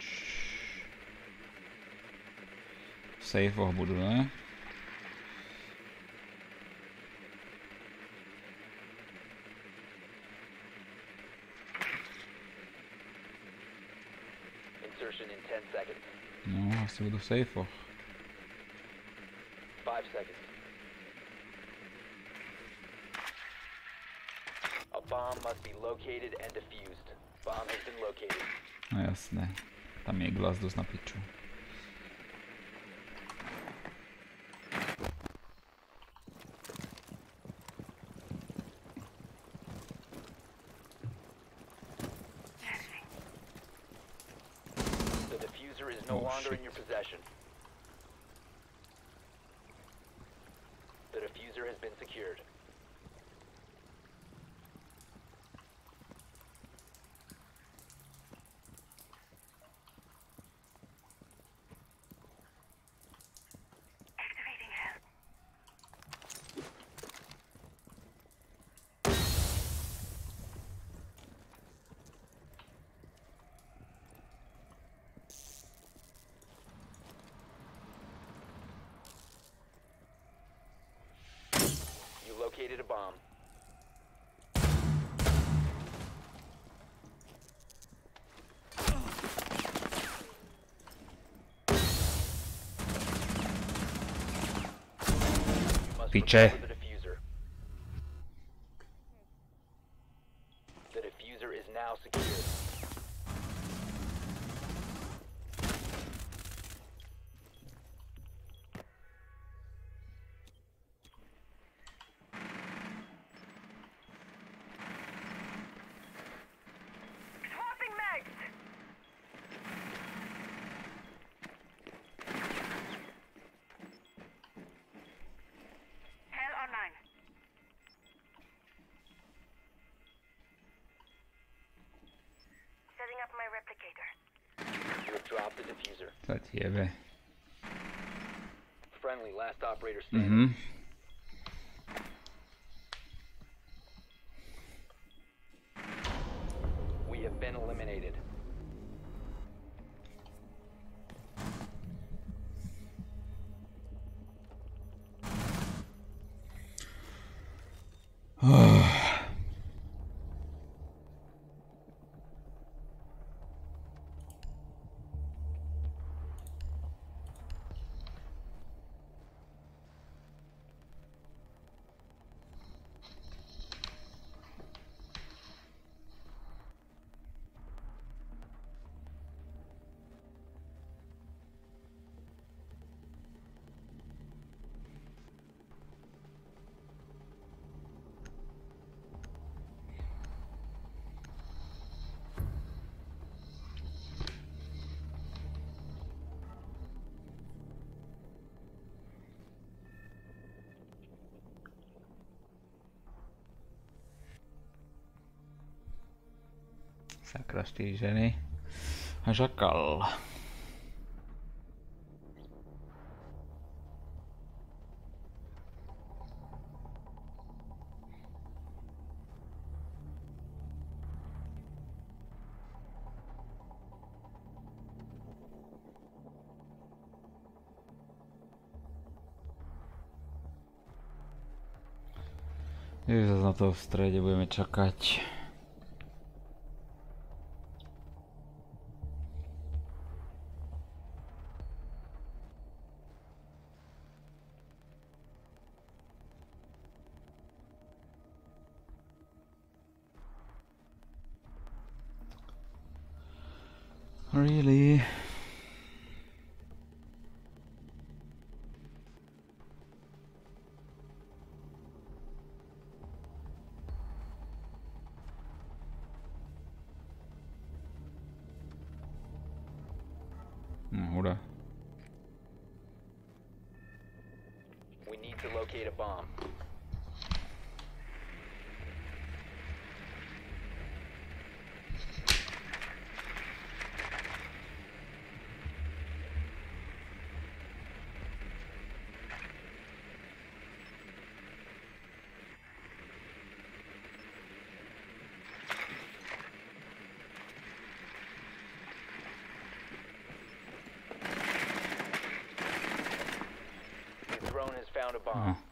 V sejfoch budú, ne? Insertion in ten seconds. No, asi budú v sejfoch. Five seconds. A bomb must be located and defused. Bomb has been located. No jasné. Tam je Glazdos na piču. The diffuser is no Oh, longer shit. in your possession. The diffuser has been secured. Activating help. You located a bomb. You must Piče. recover the diffuser. The diffuser is now secured. Swapping mags! Hell online. Setting up my replicator. You have dropped the diffuser. Sa ti jebe. Friendly, last operator standing. Mhm. We have been eliminated. Sakra, štyri ženy. A žakal. Ježiš, zase na to v strede budeme čakať. Really? No, hurá. We need to locate a bomb. Your drone has found a bomb. No.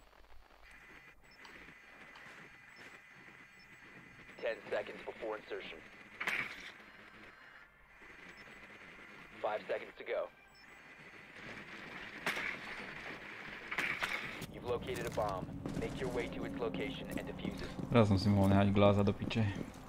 Ten seconds before insertion. Five seconds to go. You've located a bomb. Make your way to its location and defuse it. Teraz som si mohol nehať gláza do piče.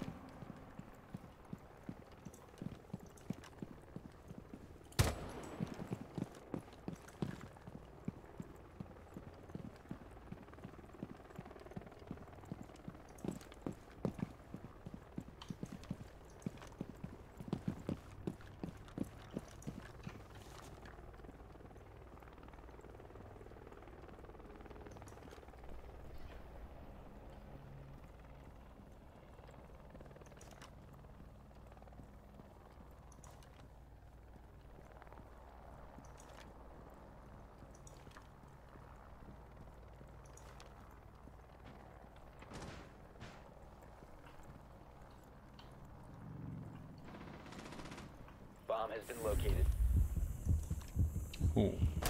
Bomb has been located. Hú.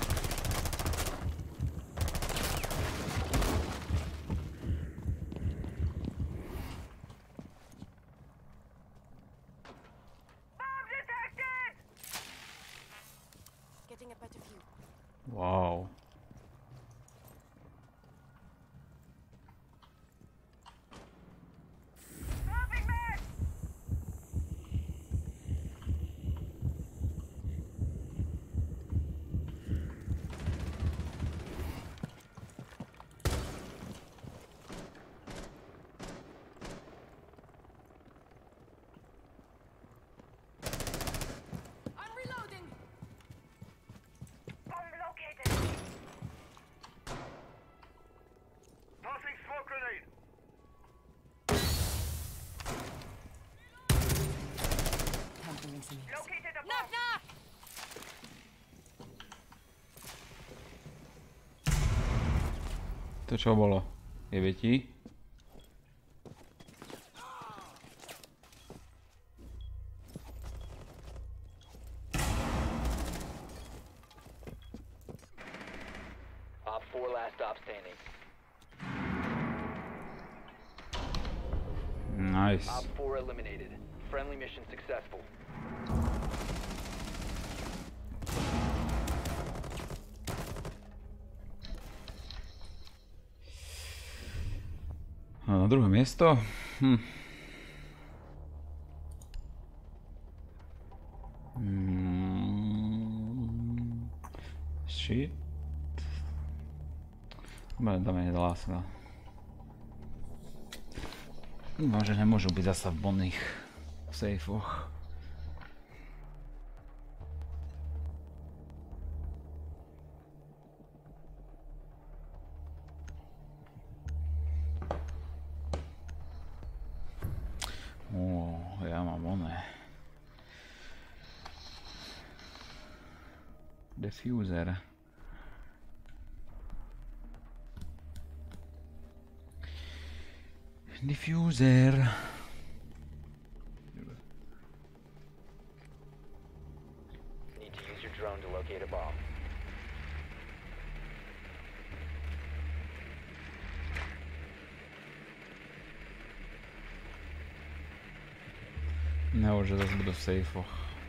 Bomb detected! Getting a better view. Wow. Dropping back! I'm reloading. Bomb located! Tossing smoke grenade! Located a Knock bomb! knock. To čo bolo? Jebe ti? Op four last stop standing. Nice. Op four eliminated. Friendly mission successful. A na druhé miesto? Hm. Mm. Shit. Dobre, dáme hneď láska. Dúfam, že nemôžu byť zasa v bonných sejfoch. Ó, ja mám oné. Diffuser. Diffuser. Need to use your drone to locate a bomb. No, že zase budú v sejfoch.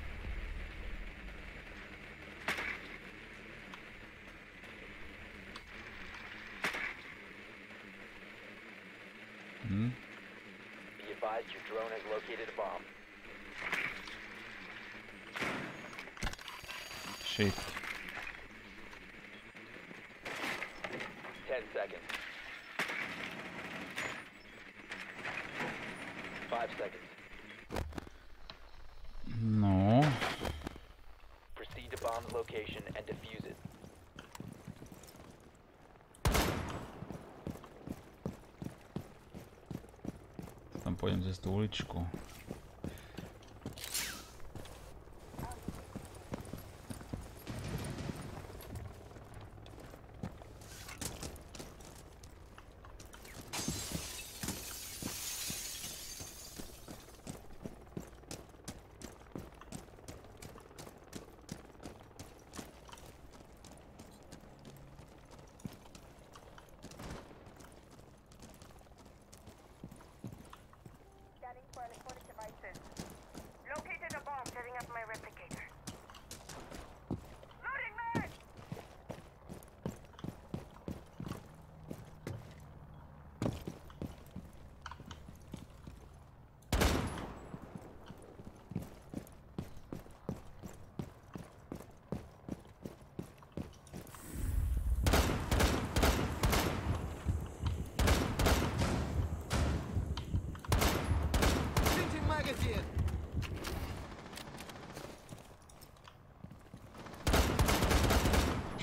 Hm? Be advised your drone has located a bomb. Shit. Ten seconds. Five seconds. No. Proceed to bomb's location and defuse it. Tam pôjdem cez tú uličku. Scanning for electronic device.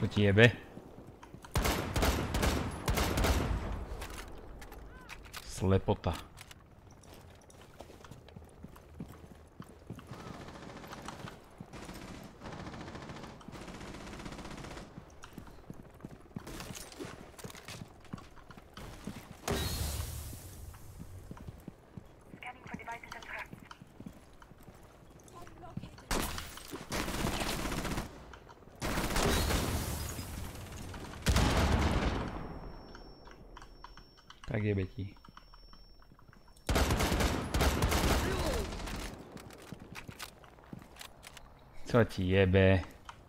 Čo ti jebe? Slepota. Scanning for devices and traps. Tak jebe ti. Co ti jebe?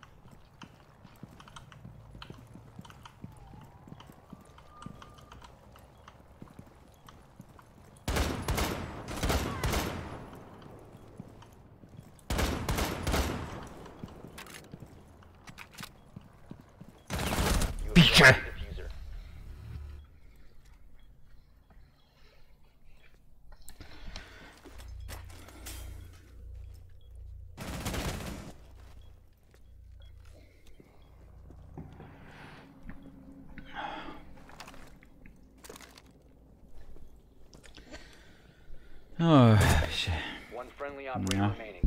Piče! Oh, shit. One friendly operator Yeah. remaining.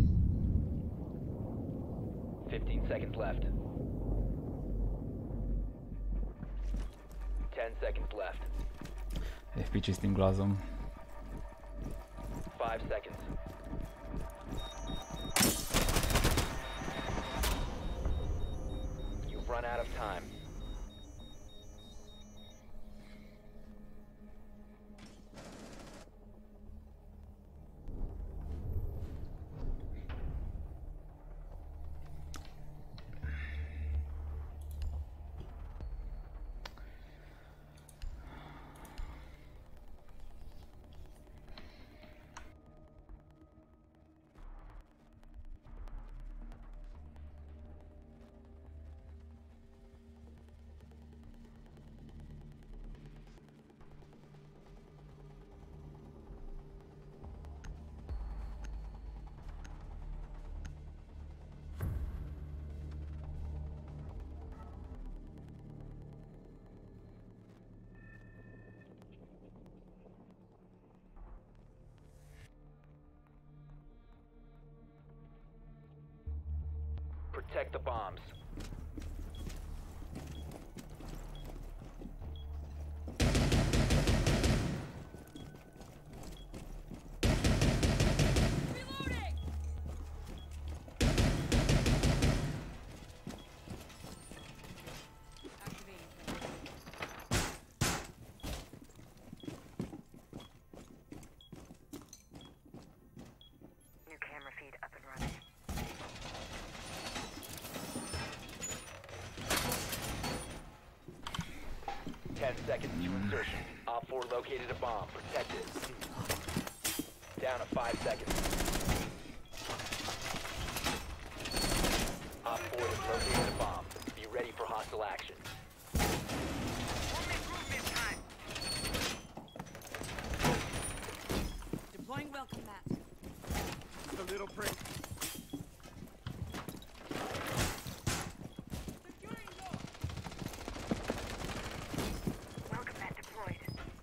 Fifteen seconds left. Ten seconds left. Je v piči s tým glazom. Five seconds. You've run out of time. Protect the bombs. Reloading! Activating camera. New camera feed up and running. Ten seconds to insertion. Op four located a bomb. Protect it. Down to five seconds. Op four has located a bomb. Be ready for hostile action. Deploying welcome mat. The little prick. Welcome mat deployed.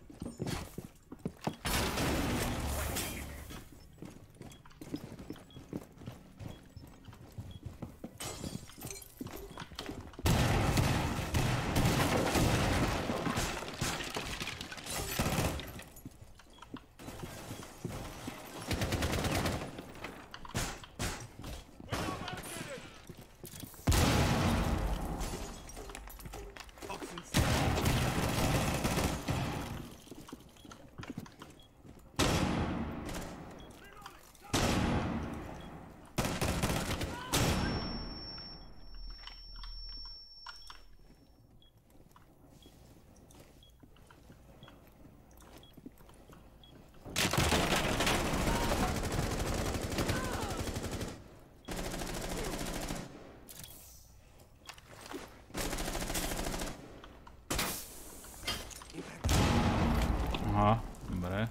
Aha, dobre.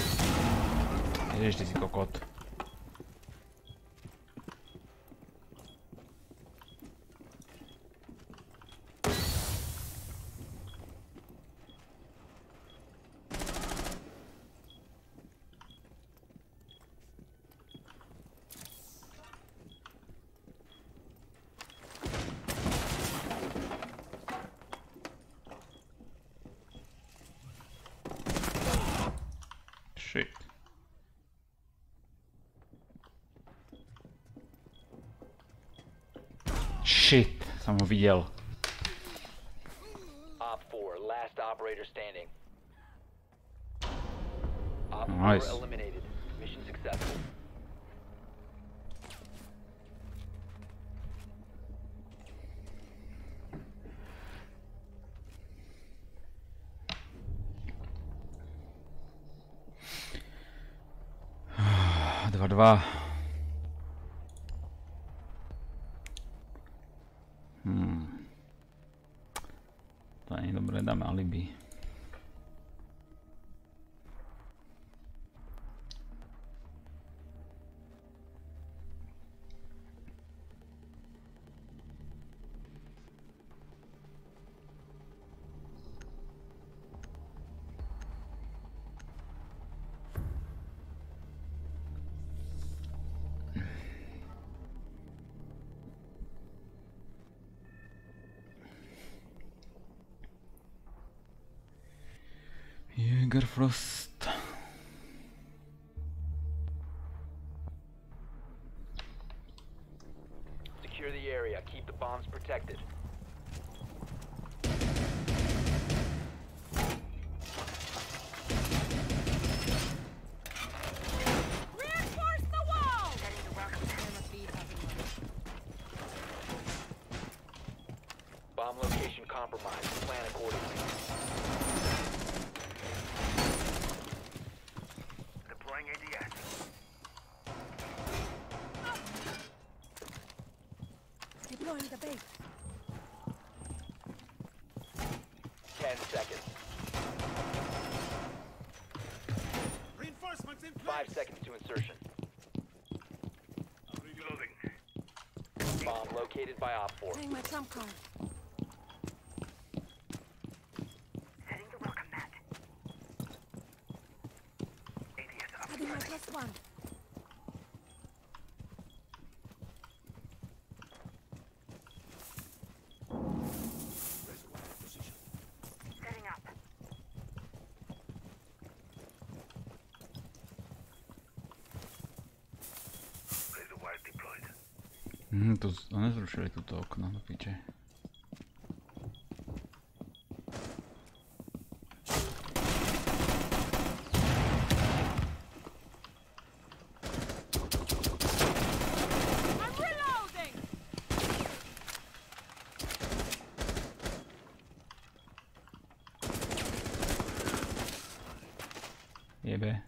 Ježiš, ty si kokot. Shit, jsem ho viděl. Op four, last operator standing. Op Nice. four eliminated. Mission successful. dva dva. Hmm. To není dobré, dáme alibi. Jägerfrost. Secure the area. Keep the bombs protected. Reinforce the wall! Setting the welcome Bomb location compromised. Plan accordingly. deploying A D S. Deploying the base. Ten seconds. Reinforcements in place. Five seconds to insertion. Reloading. Bomb located by Op four. Playing my trump card. Setting the welcome mat. A D S up. Adding my plus one. Setting up. Razor wire deployed. Hm, to z- no nezrušili tuto okno, do piče. I'm reloading! Jebe.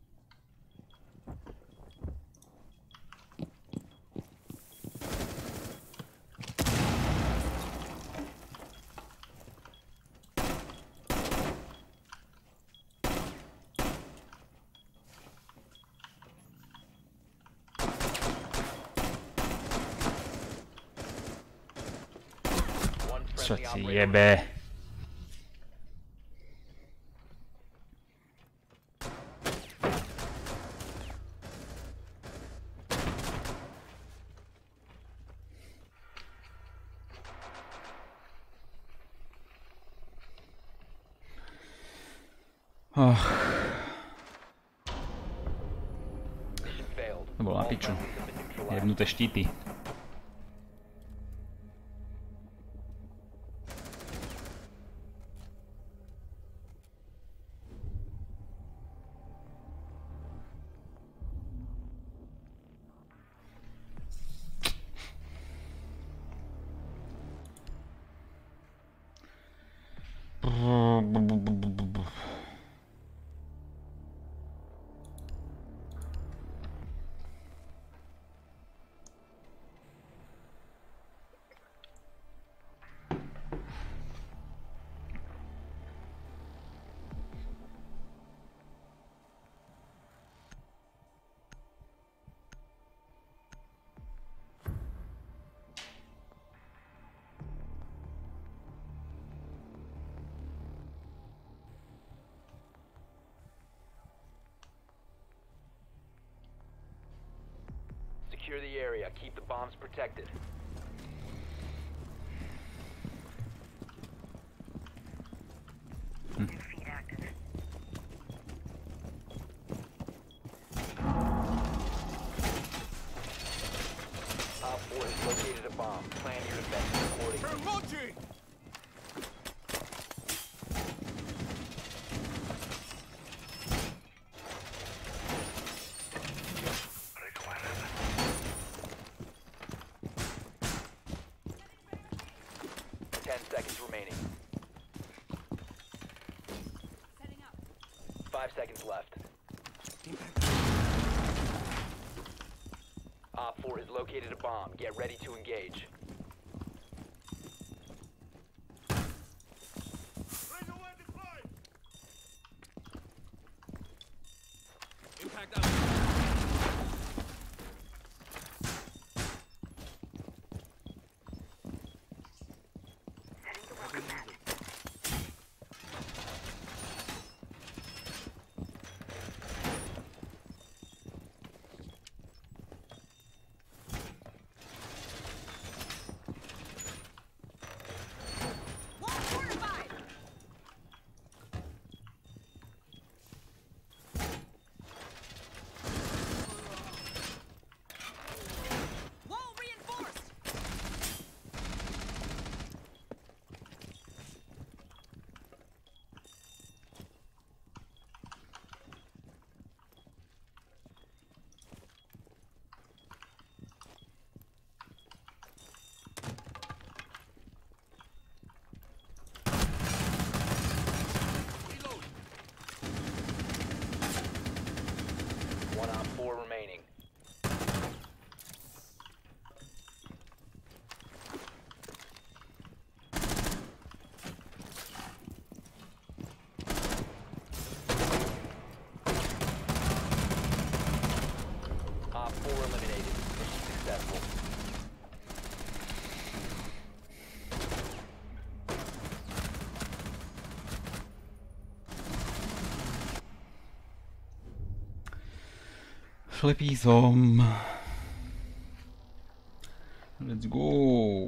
One Co friendly ti operator. jebe? Oh, Mission failed. to bolo na All piču. friendlies have been neutralized. Jebnuté štíty. Secure the area. Keep the bombs protected. Feed active. Op four has located a bomb. Plan your defense accordingly. Ten seconds remaining. Setting up. Five seconds left. Op four has located a bomb. Get ready to engage. Setting the welcome mat. Wall fortified. Wall reinforced. One op four remaining. Op four eliminated. Mission successful. Šlepísom. Let's go.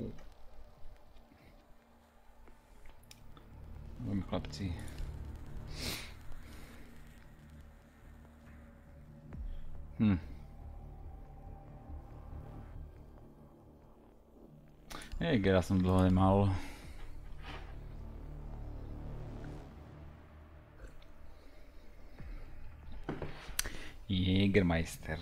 Jdeme, chlapci. Hm. Jägera som dlho nemal. Jägermeister.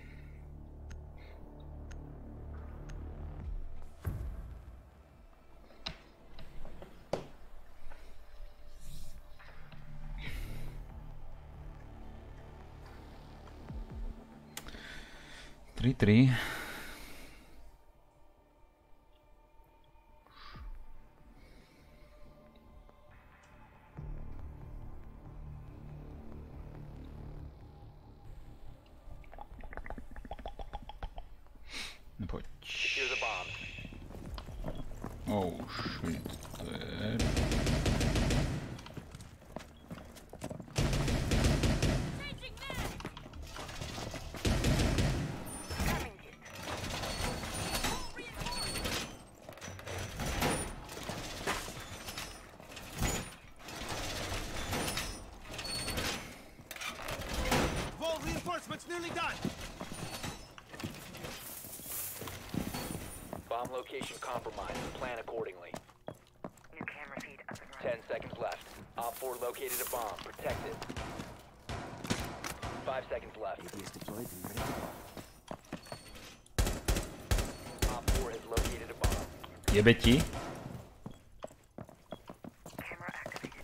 Tri, tri. Pojď. Secure the bombs. Oh shit. To je... Changing mag. Coming in. Wall reinforced. Wall reinforcements nearly done. Bomb location compromised. Plan accordingly. New camera feed up and running. Ten seconds left. Op four located a bomb. Protect it. Five seconds left. Op four has located a bomb. Jebe ti? Camera activated.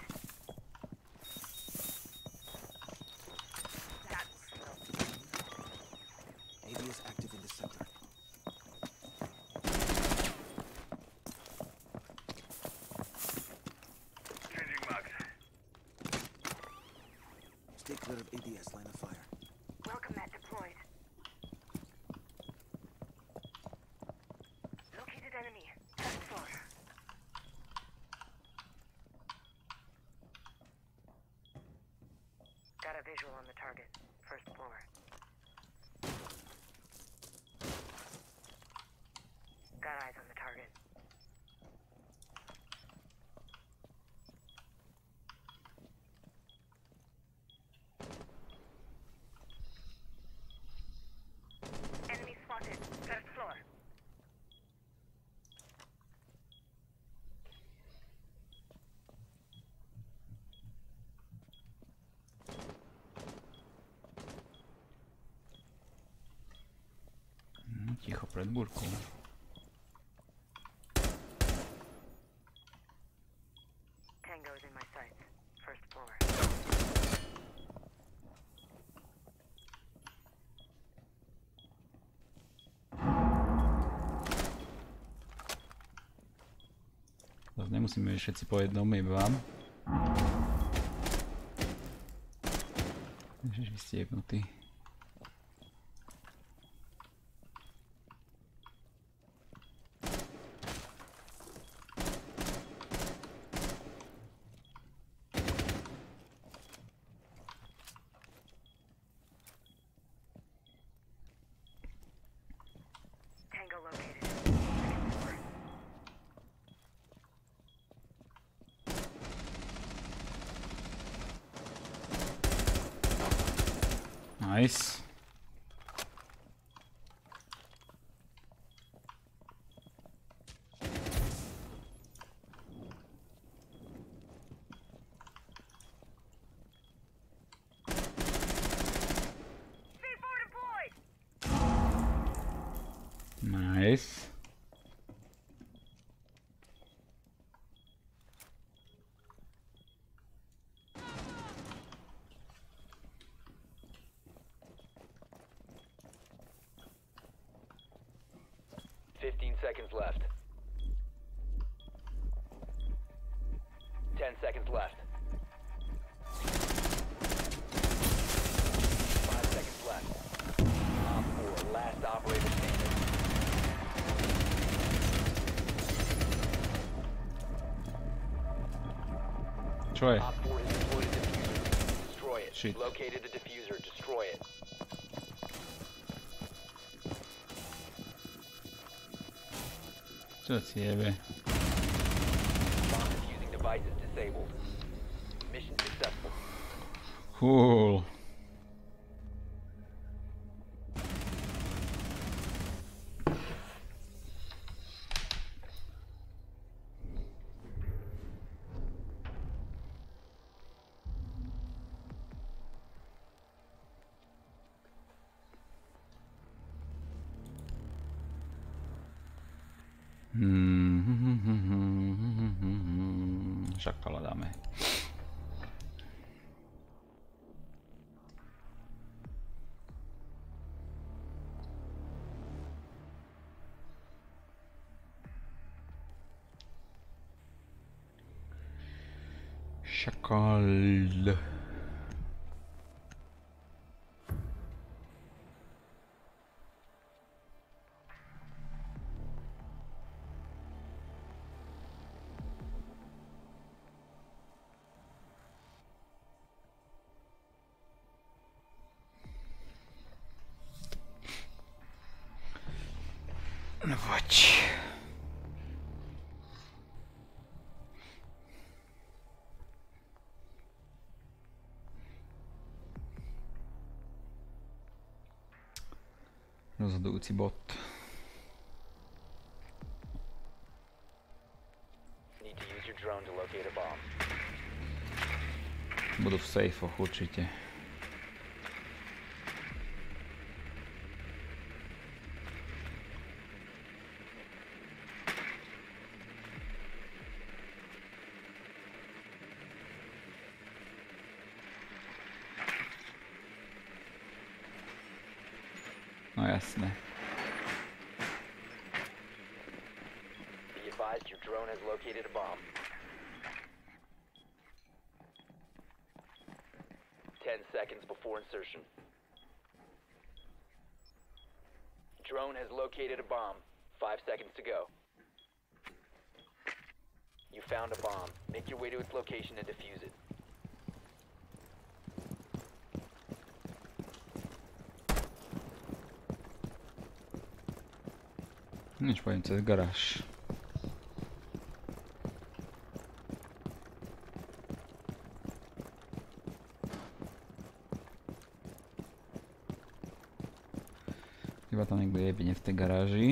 That was slow. A D is active in the center. Changing mags. Stay clear of A D S line of fire. Welcome mat deployed. Located enemy. First floor. ticho pred búrkou. Tango's in my sights. First floor. Zase nemusíme byť všetci po jednom, iba vám. Ježiš, vy ste jebnutí. Tango located. Second floor. Nice. C four deployed! Nice. Fifteen seconds left. Ten seconds left. Five seconds left. Op four, last operator standing. Čo je? Op four has deployed a diffuser. Destroy it. Shit. Located the diffuser. Destroy it. Čo si jebe? Bomb defusing device is disabled. Mission successful. Cool. Šakala dáme. Šakal. No poď. Rozhodujúci bod. Need to use your drone to locate a bomb. Budú v sejfoch určite. No jasné. Be advised your drone has located a bomb. Ten seconds before insertion. Drone has located a bomb. Five seconds to go. You found a bomb. Make your way to its location and defuse it. Nič, pojem cez garáž. Iba tam niekto jebine v tej garáži.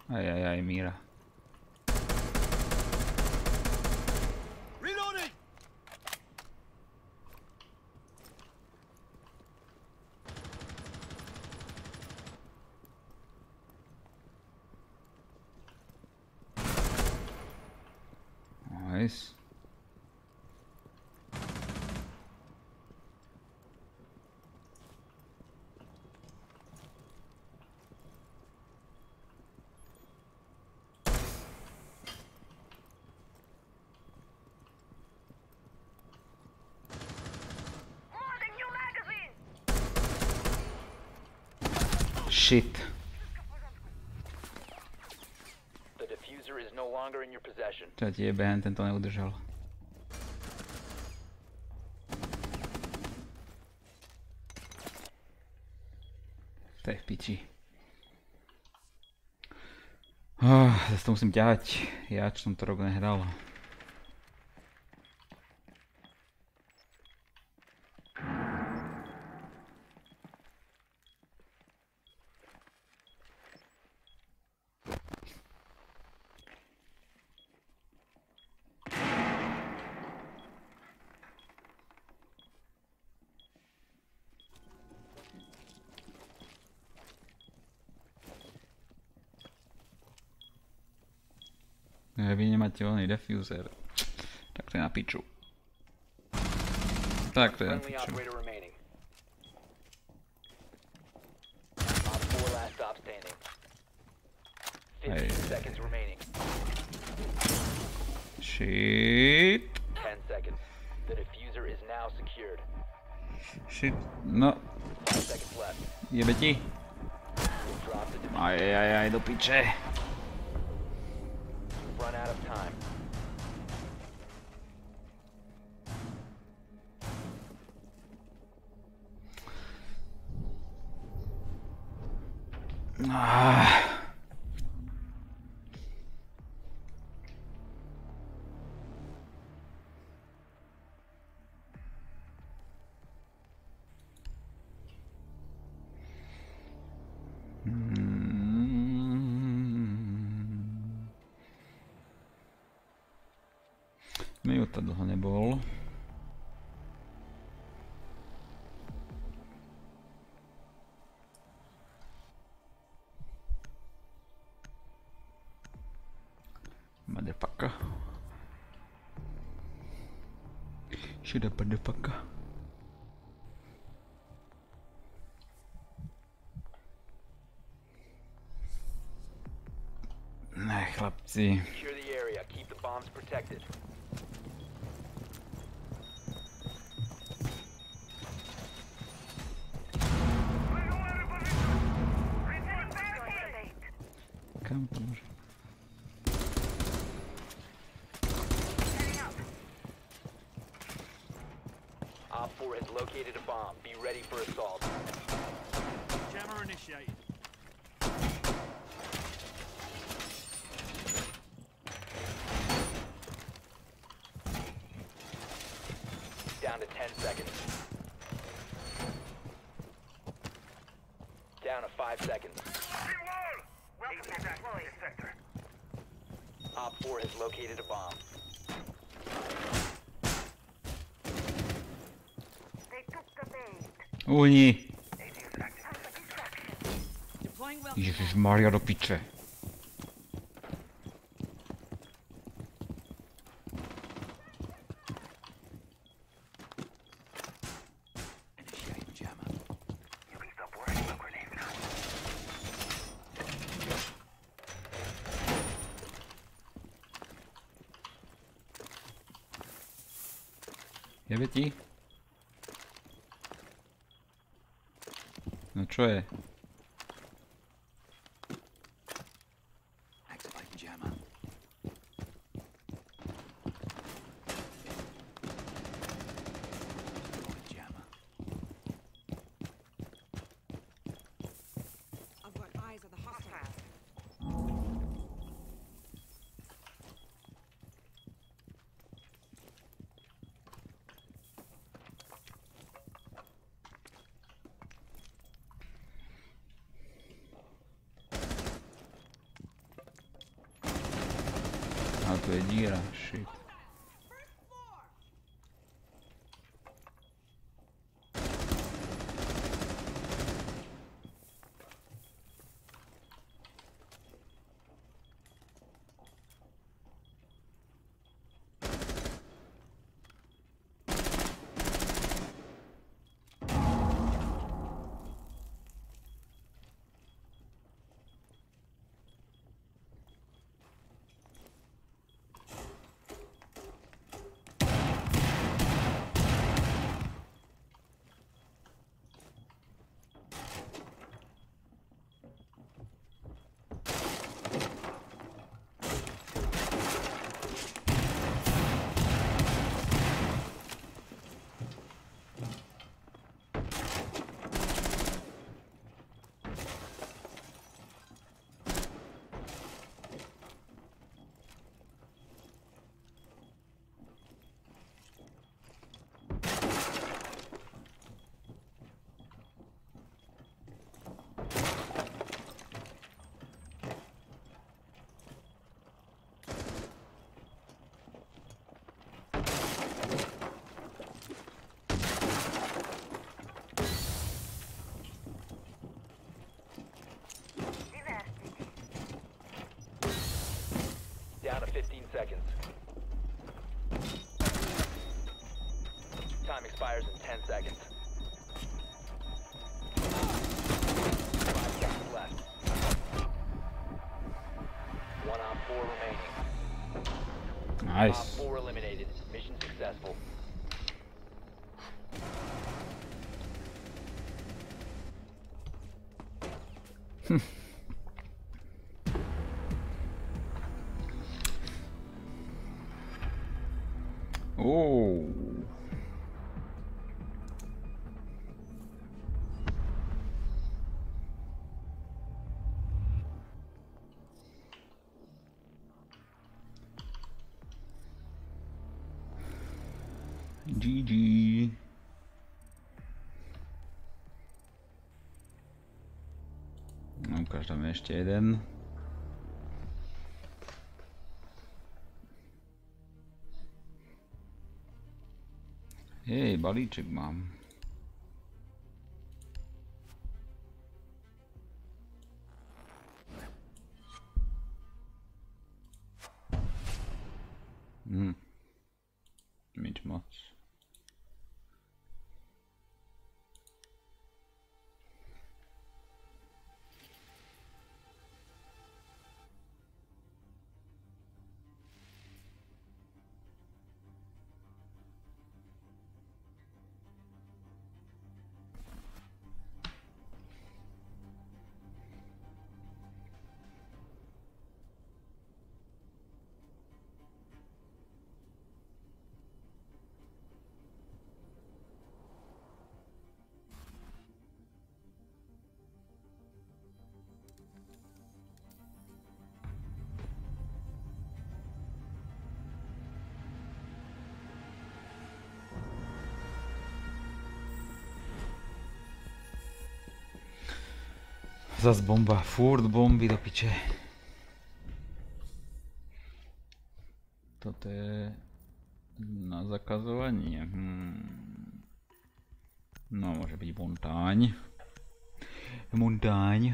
Aj, aj, aj, Míra. Reloading! Nice. Loading new magazine! Shit. The diffuser is no longer in your possession. Čo ti jebe, hen tento neudržal. To je v piči. Oh, zase to musím ťahať. Ja, čo som to rok nehral. Vy nemáte oný defuser. Tak to je na piču. Tak to je na Friendly piču. operator remaining. Op four last stop standing. Hey. fifteen seconds remaining. Shit. ten seconds. The diffuser is now secured. Shit. No, five seconds left. jebe ti. Drop the diffuser. Aj, aj, aj, do piče. Run out of time. Ah. Miuta dlho nebol. Motherfucker. Should have motherfucker. Ne, chlapci. Secure the area. Keep the bombs protected. Kam to môže? Op four has located a bomb. Be ready for assault. Jammer initiated. Down to ten seconds. Down to five seconds. Op four has located a bomb. They took the bait. Uni! Deploying well. Ježišmaria, do piče. Jebe ti? No čo je? I've got eyes on the hostile. tu je díra, shit. Down to fifteen seconds. Time expires in ten seconds. Five seconds left. One on four remaining. Op Nice. four eliminated. Mission successful. Oh. G G. No, ukážeme ešte jeden. Hej, balíček mám. Hm. Nič moc. Zas bomba, furt bomby do piče. Toto je na zakazovanie. Hmm. No, môže byť montáň. Montáň.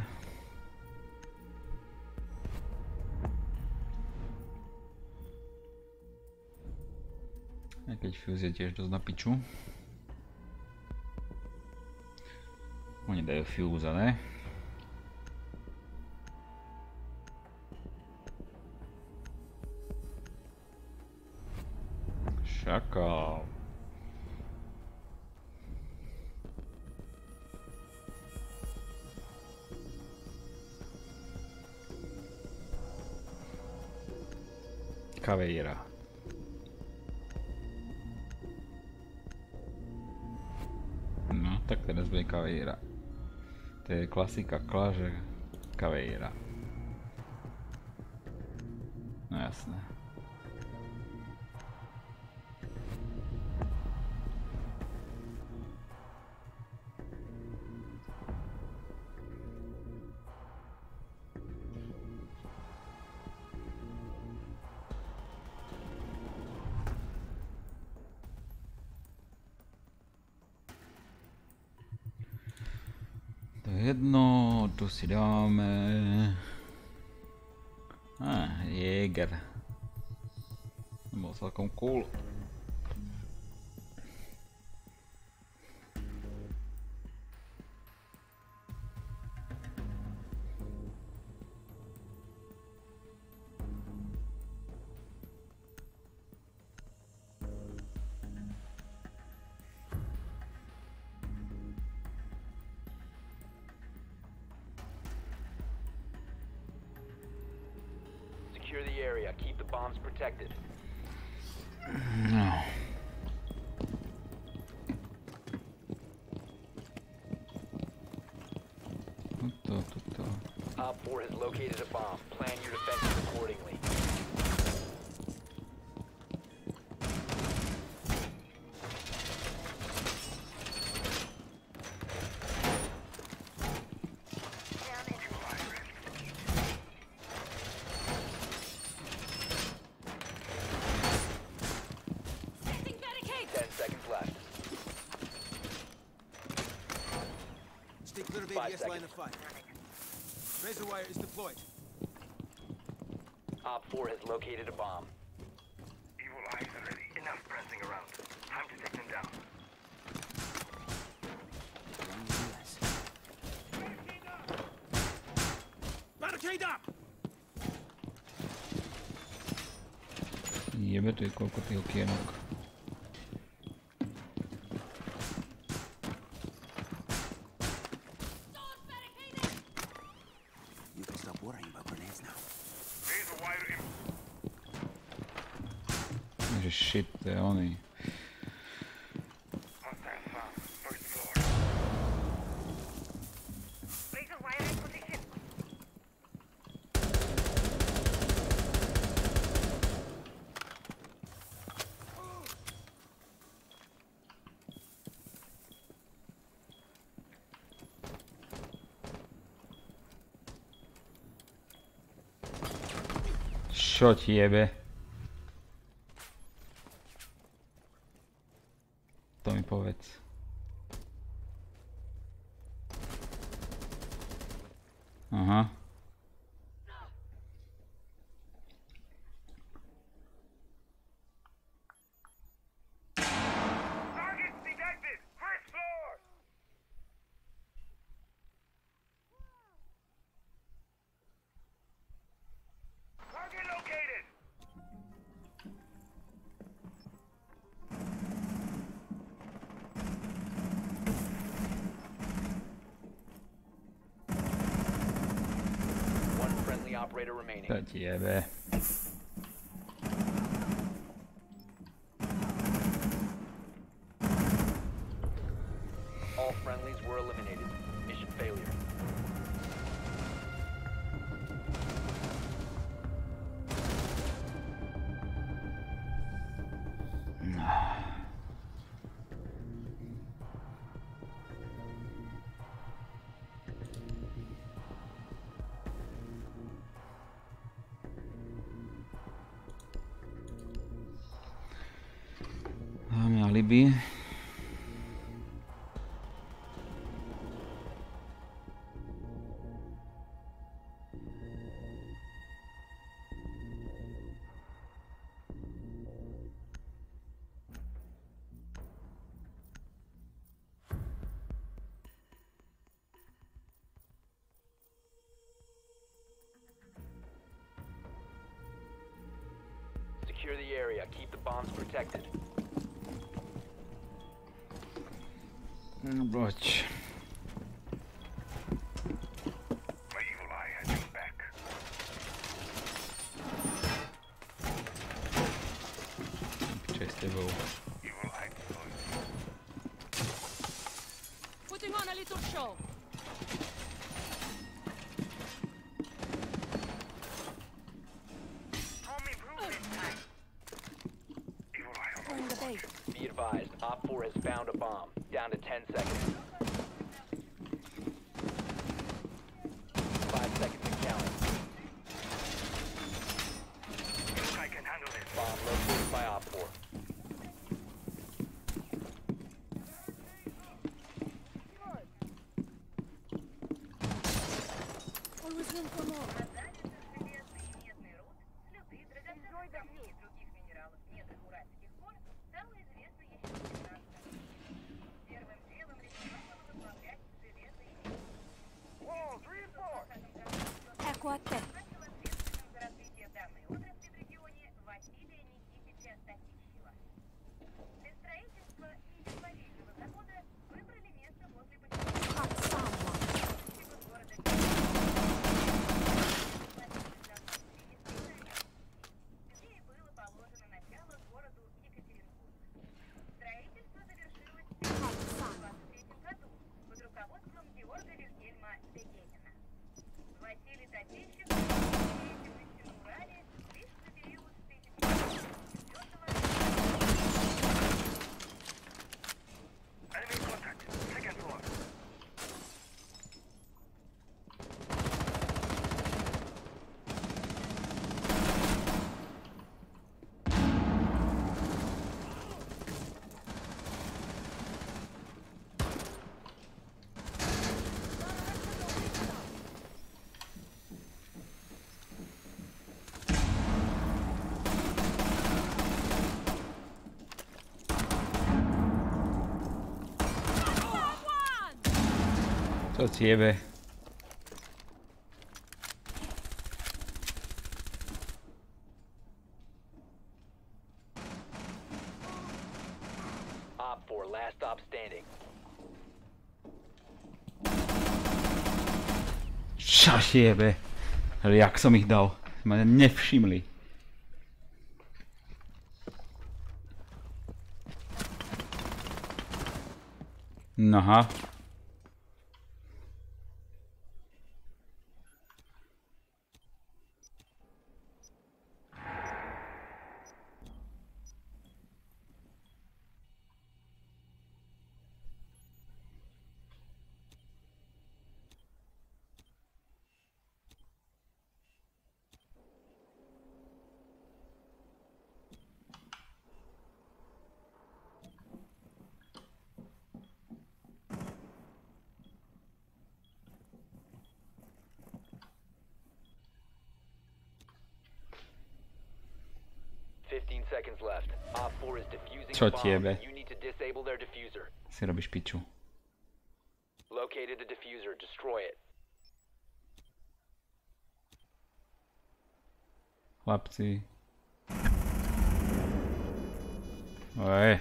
A keď fuse je tiež dosť na piču. Oni dajú fuse, ne? Šakal. Caveira. No, tak teraz bude Caveira. To je klasika Clash Caveira. No jasné. jedno, tu si dáme... Ah, Jäger. Bol celkom cool. Secure the area. Keep the bombs protected. No. Toto, toto. Op four has located a bomb. Plan your defenses accordingly. Down into Setting barricades. Ten seconds left. Stay clear of Five A B S line seconds. of fire. Razor wire is deployed. Op four has located a bomb. Evil eyes already. Enough prancing around. Time to take them down. Barricade up! Jebe, to je koľko tých okienok. Doors barricaded. You can stop worrying about grenades now. Razor wire in. Takže shit, to je oný. Hostile farm. First floor. Razor wire in position. Čo ti jebe? To mi povedz. Aha. Targets detected. First floor. Target located. One friendly operator remaining. To ti jebe. All friendlies were eliminated. Mission failure. Máme alibi. Secure the area. Keep the bombs protected. No boď. My evil eye has your back. Čo je s tebou? Evil eye deployed. Putting on a little show. Home improvement time. Evil eye on On the base. Be advised, Op four has found a bomb. Down to ten seconds. Five seconds and counting. Evil eye can handle this. Bomb located by Op four. Čo ti jebe? Op four, last stop standing. Čo ti jebe? Ale jak som ich dal? Ma nevšimli. Noha. fifteen seconds left. Op four is defusing Čo the ti bomb. jebe? You need to disable their diffuser. Si robíš piču. Located the diffuser. Destroy it. Chlapci. Oj.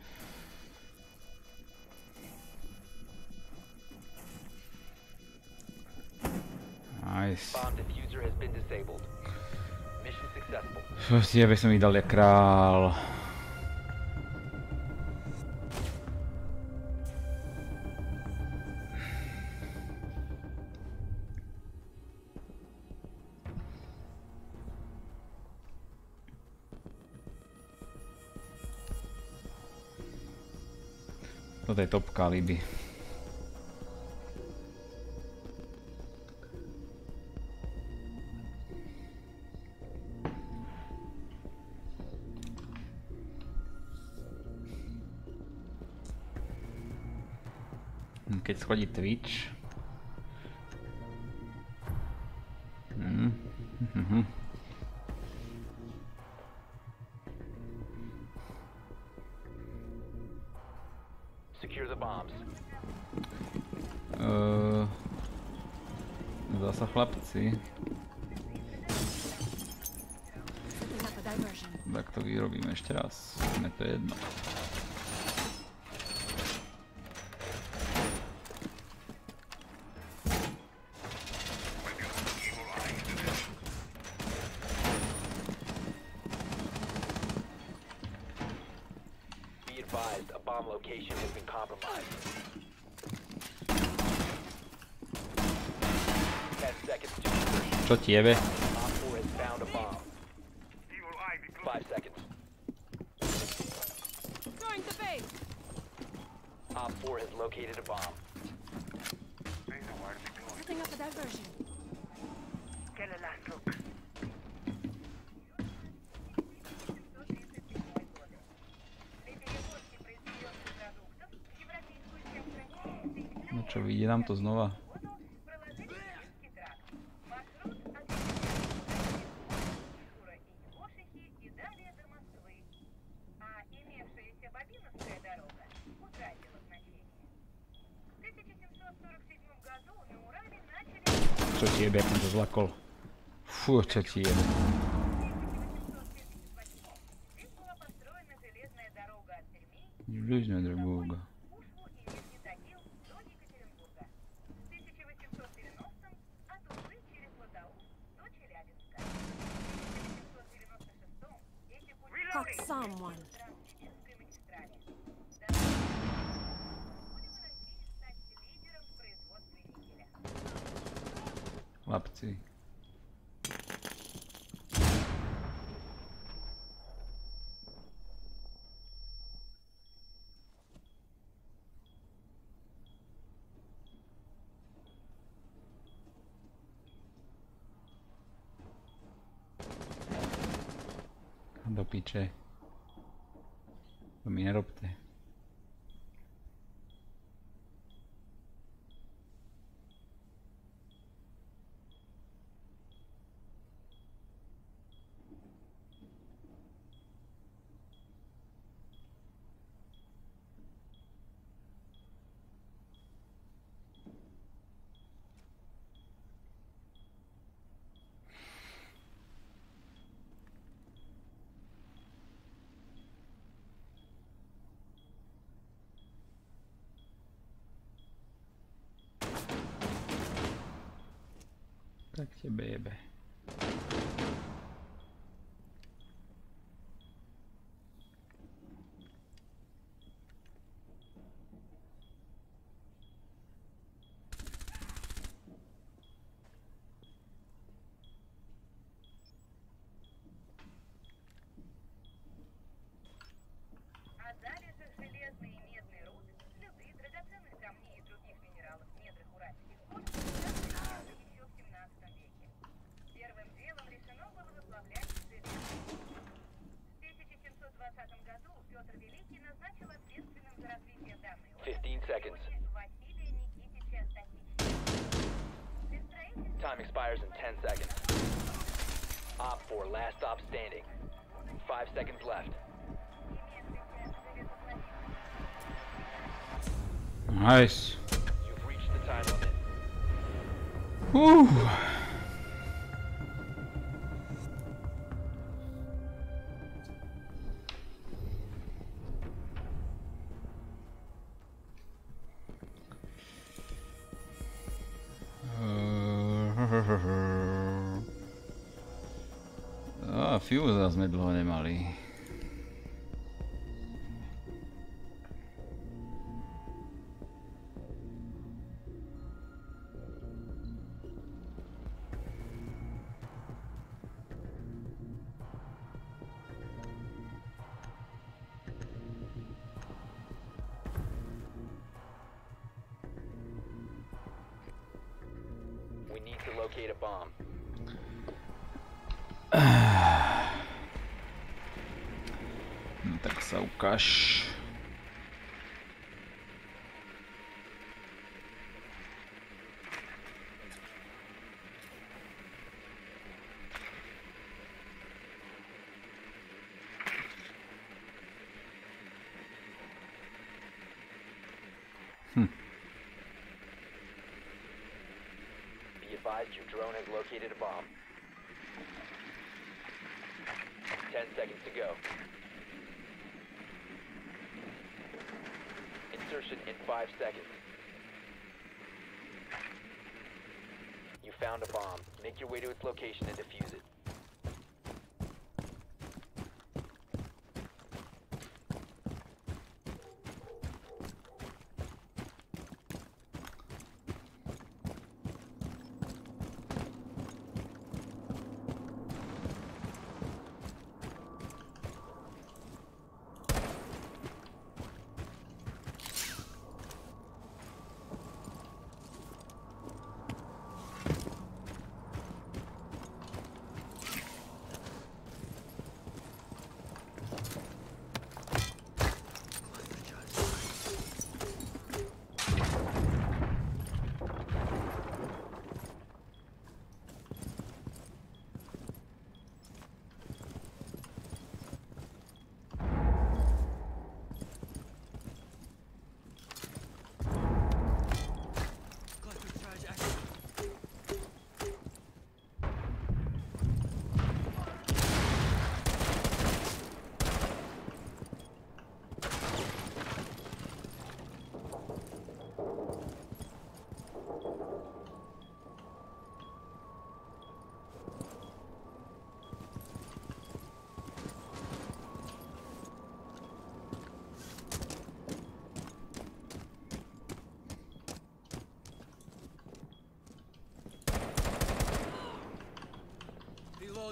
Nice. Bomb diffuser has been disabled. Mission successful. Čo ti jebe, som ich dal jak král. Toto je top kaliby. Keď schodí Twitch. Mm. Mm-hmm. Secure the bombs. Uh, zasa chlapci. Tak to vyrobíme ešte raz. Mne to je jedno. Be advised, a bomb location has been compromised. Ten seconds to insertion. Čo ti jebe? Op four has found a bomb. Five seconds. Going to base. Op four has located a bomb. Setting up a diversion. Get a last look. No čo, vyjde nám to znova? Čo ti jebe, jak som to zlakol? Fú, čo ti jebe. Žľužná drobúga. Fuck someone. chlapci. Do piče. To mi nerobte. Tak tebe jebe. О залежах железной и медной руд, слюды, драгоценных камней и других минералов в недрах уральских гор рассказывали еще в семнадцатом веке. Первым делом решено было выплавлять железо. В тысяча семьсот двадцатом году Петр Великий назначил ответственным за развитие данной fifteen seconds. Василия Никитича Татищева. Для строительства Time expires in ten seconds. Op four, last stop standing. Five seconds left. Nice. You've reached the time limit. Whew. A Fuse sme dlho nemali. We need to locate a bomb. No tak sa ukáž. Hm. Be advised your drone has located a bomb. Ten seconds to go. Insertion in five seconds. You found a bomb. Make your way to its location and defuse it.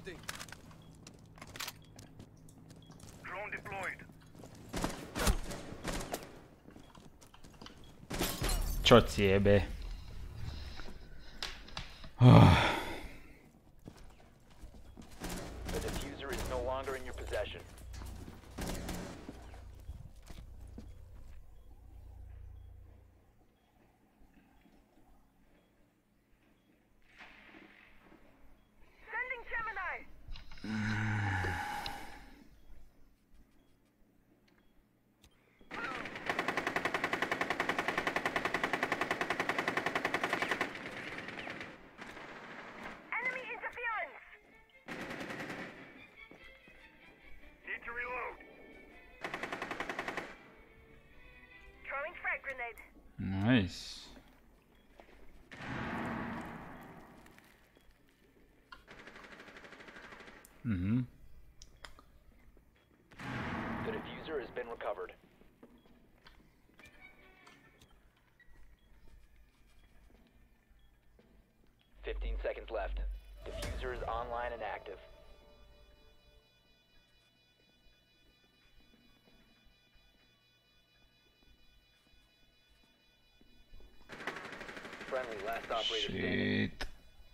Reloading. Drone deployed. Čo ciebe? Oh. The diffuser is no longer in your possession. Sending Gemini! Enemy interference! Need to reload. Throwing frag grenade. Nice. Mm-hmm. The diffuser has been recovered. Fifteen seconds left. Diffuser is online and active. Friendly, last operator standing. Shit.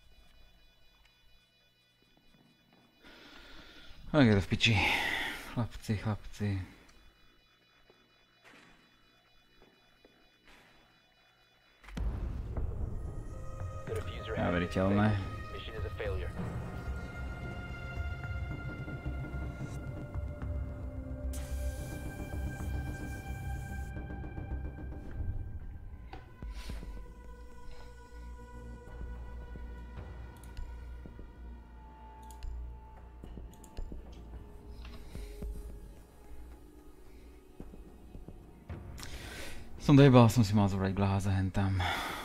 Tak je to v piči. Chlapci, chlapci. The diffuser has been Neuveriteľné. disabled. Mission is a failure. Som dojebal, som si mal zobrať gláza hen tam.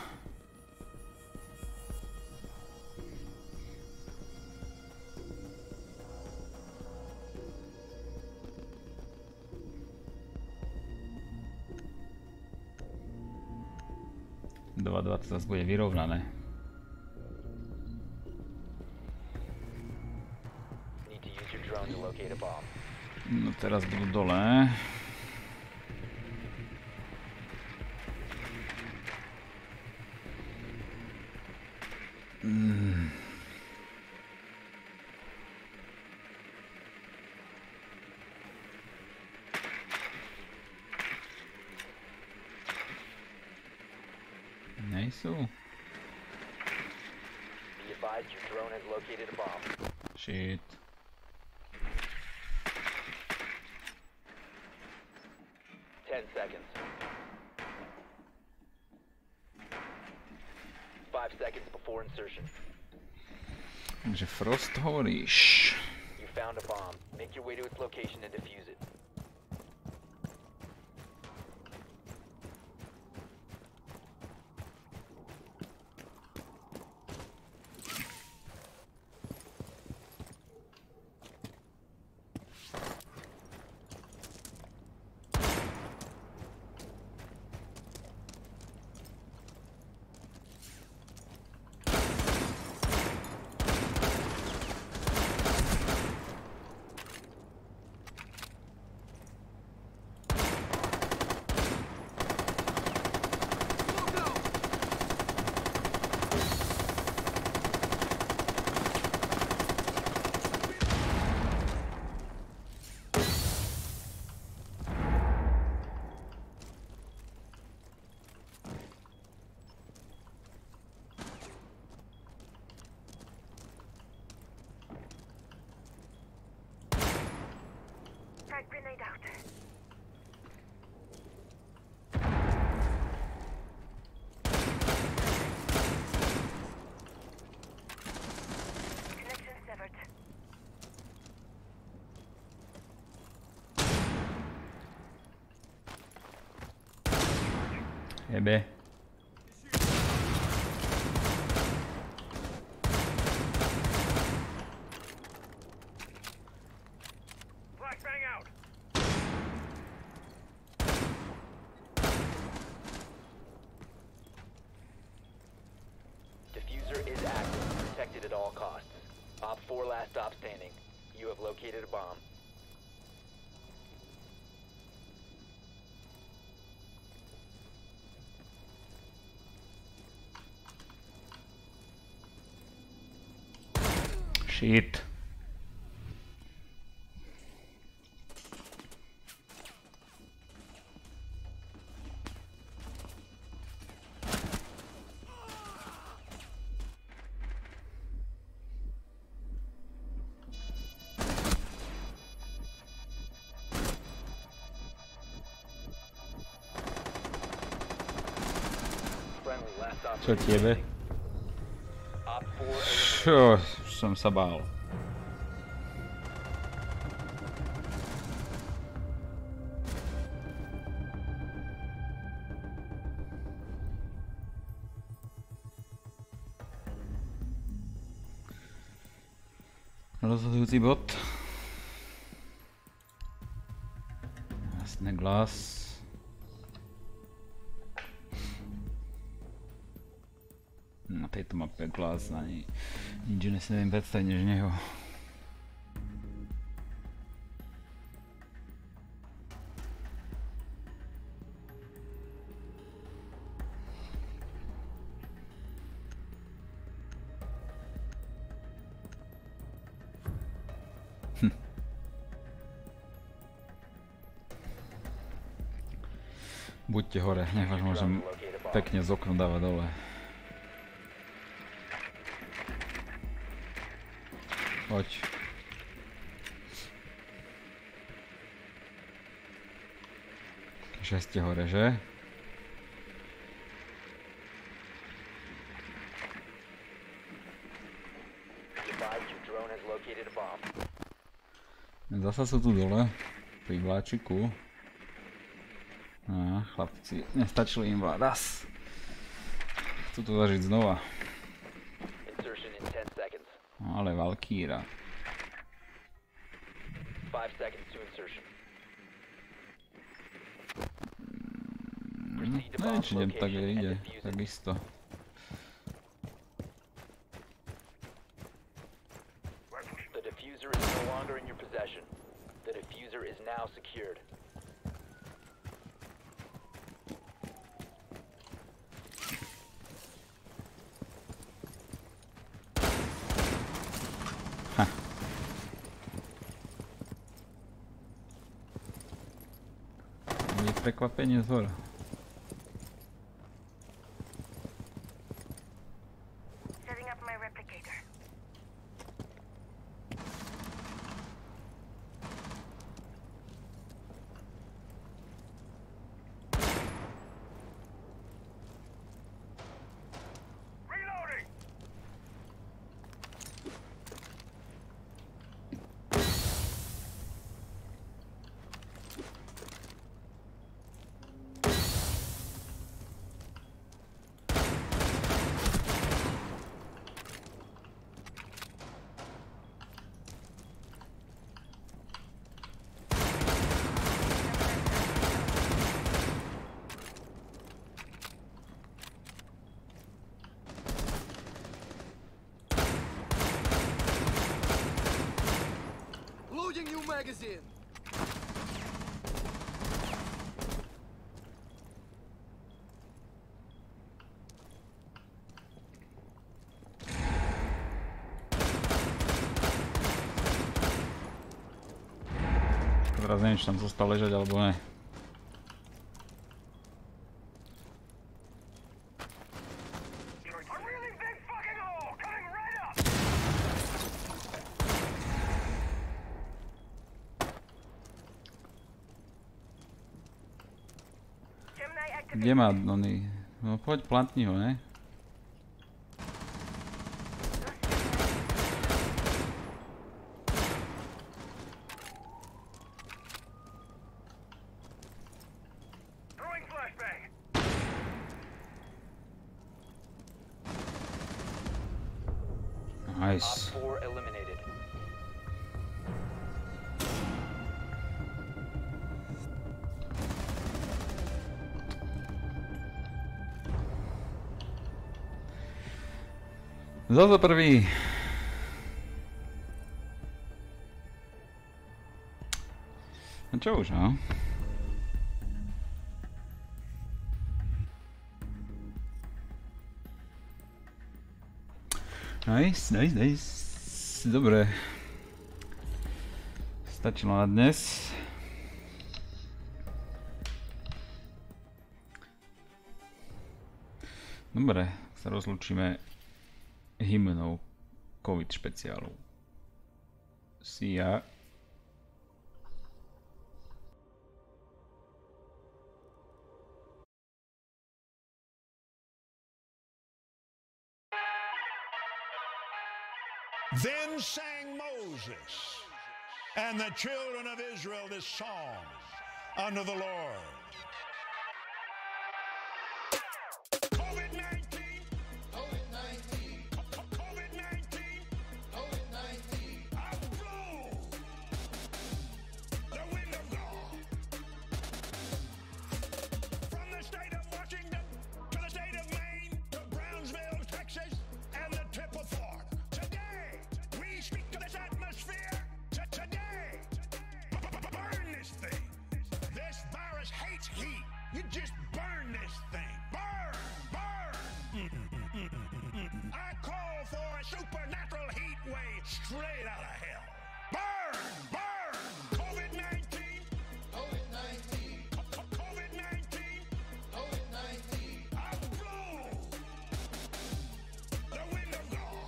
dva dva to zase bude vyrovnané. Need to use your drone to locate a bomb. No teraz budú dole. Mm. Nejsou. Be advised your drone has located a bomb. Shit. Ten seconds. Five seconds before insertion. Takže Frost hovoríš. You found a bomb. Make your way to its location and defuse it. Frag grenade out. Connection severed. Jebe. Flashbang out. Diffuser is active. Protected at all costs. Op four four last stop standing. You have located a bomb. Shit. Friendly last stop Čo tebe? Op four eliminated. Čo som sa bál. Rozhodujúci bod. Jasné, glas. Na tejto mape glas ani nič iné si neviem predstaviť než neho. Buďte hore, nech vás môžem pekne z okna dávať dole. Poď. Že ste hore, že? Zasa sú tu dole, pri vláčiku. Á, chlapci, nestačilo im raz. Chcú to zažiť znova. No, ale Valkýra. No, či idem tak ide, takisto. The diffuser is no longer in your possession. The diffuser is now secured. Prekvapenie z hora. Setting up my replicator. Reloading! Loading new magazine. Teraz neviem, či tam zostal ležať alebo ne. Kde má oný? No poď, plantni ho, ne? Nice. Op four eliminated. Zozo prvý. čo už, no? Nice, nice, nice. Dobre. Stačilo na dnes. Dobre, sa rozlúčime hymnou COVID špeciálu. See ya. Then sang Moses and the children of Israel this song unto the Lord. COVID nineteen, COVID nineteen, COVID nineteen, COVID nineteen, I blow the wind of God from the state of Washington to the state of Maine to Brownsville, Texas, and the tip of Florida. We speak to this atmosphere t- today. Burn this thing. This virus hates heat. You just burn this thing. Burn, burn. I call for a supernatural heat wave straight out of hell. Burn, burn. COVID nineteen. COVID nineteen. COVID nineteen. COVID nineteen. I blow the wind of God.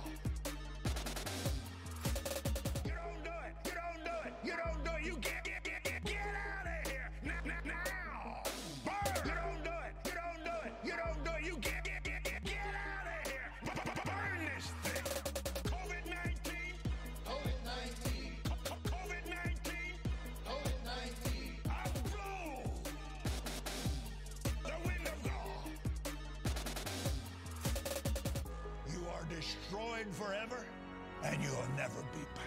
You don't do it. You don't do it. You don't do it. You get get get get, get out of here now, now, now. Burn. You don't do it. You don't do it. You don't do it. You get get get get, get out of here. Burn this thing. COVID nineteen. COVID nineteen. COVID nineteen. COVID nineteen. I blow the wind of God. You are destroyed forever, and you'll never be back.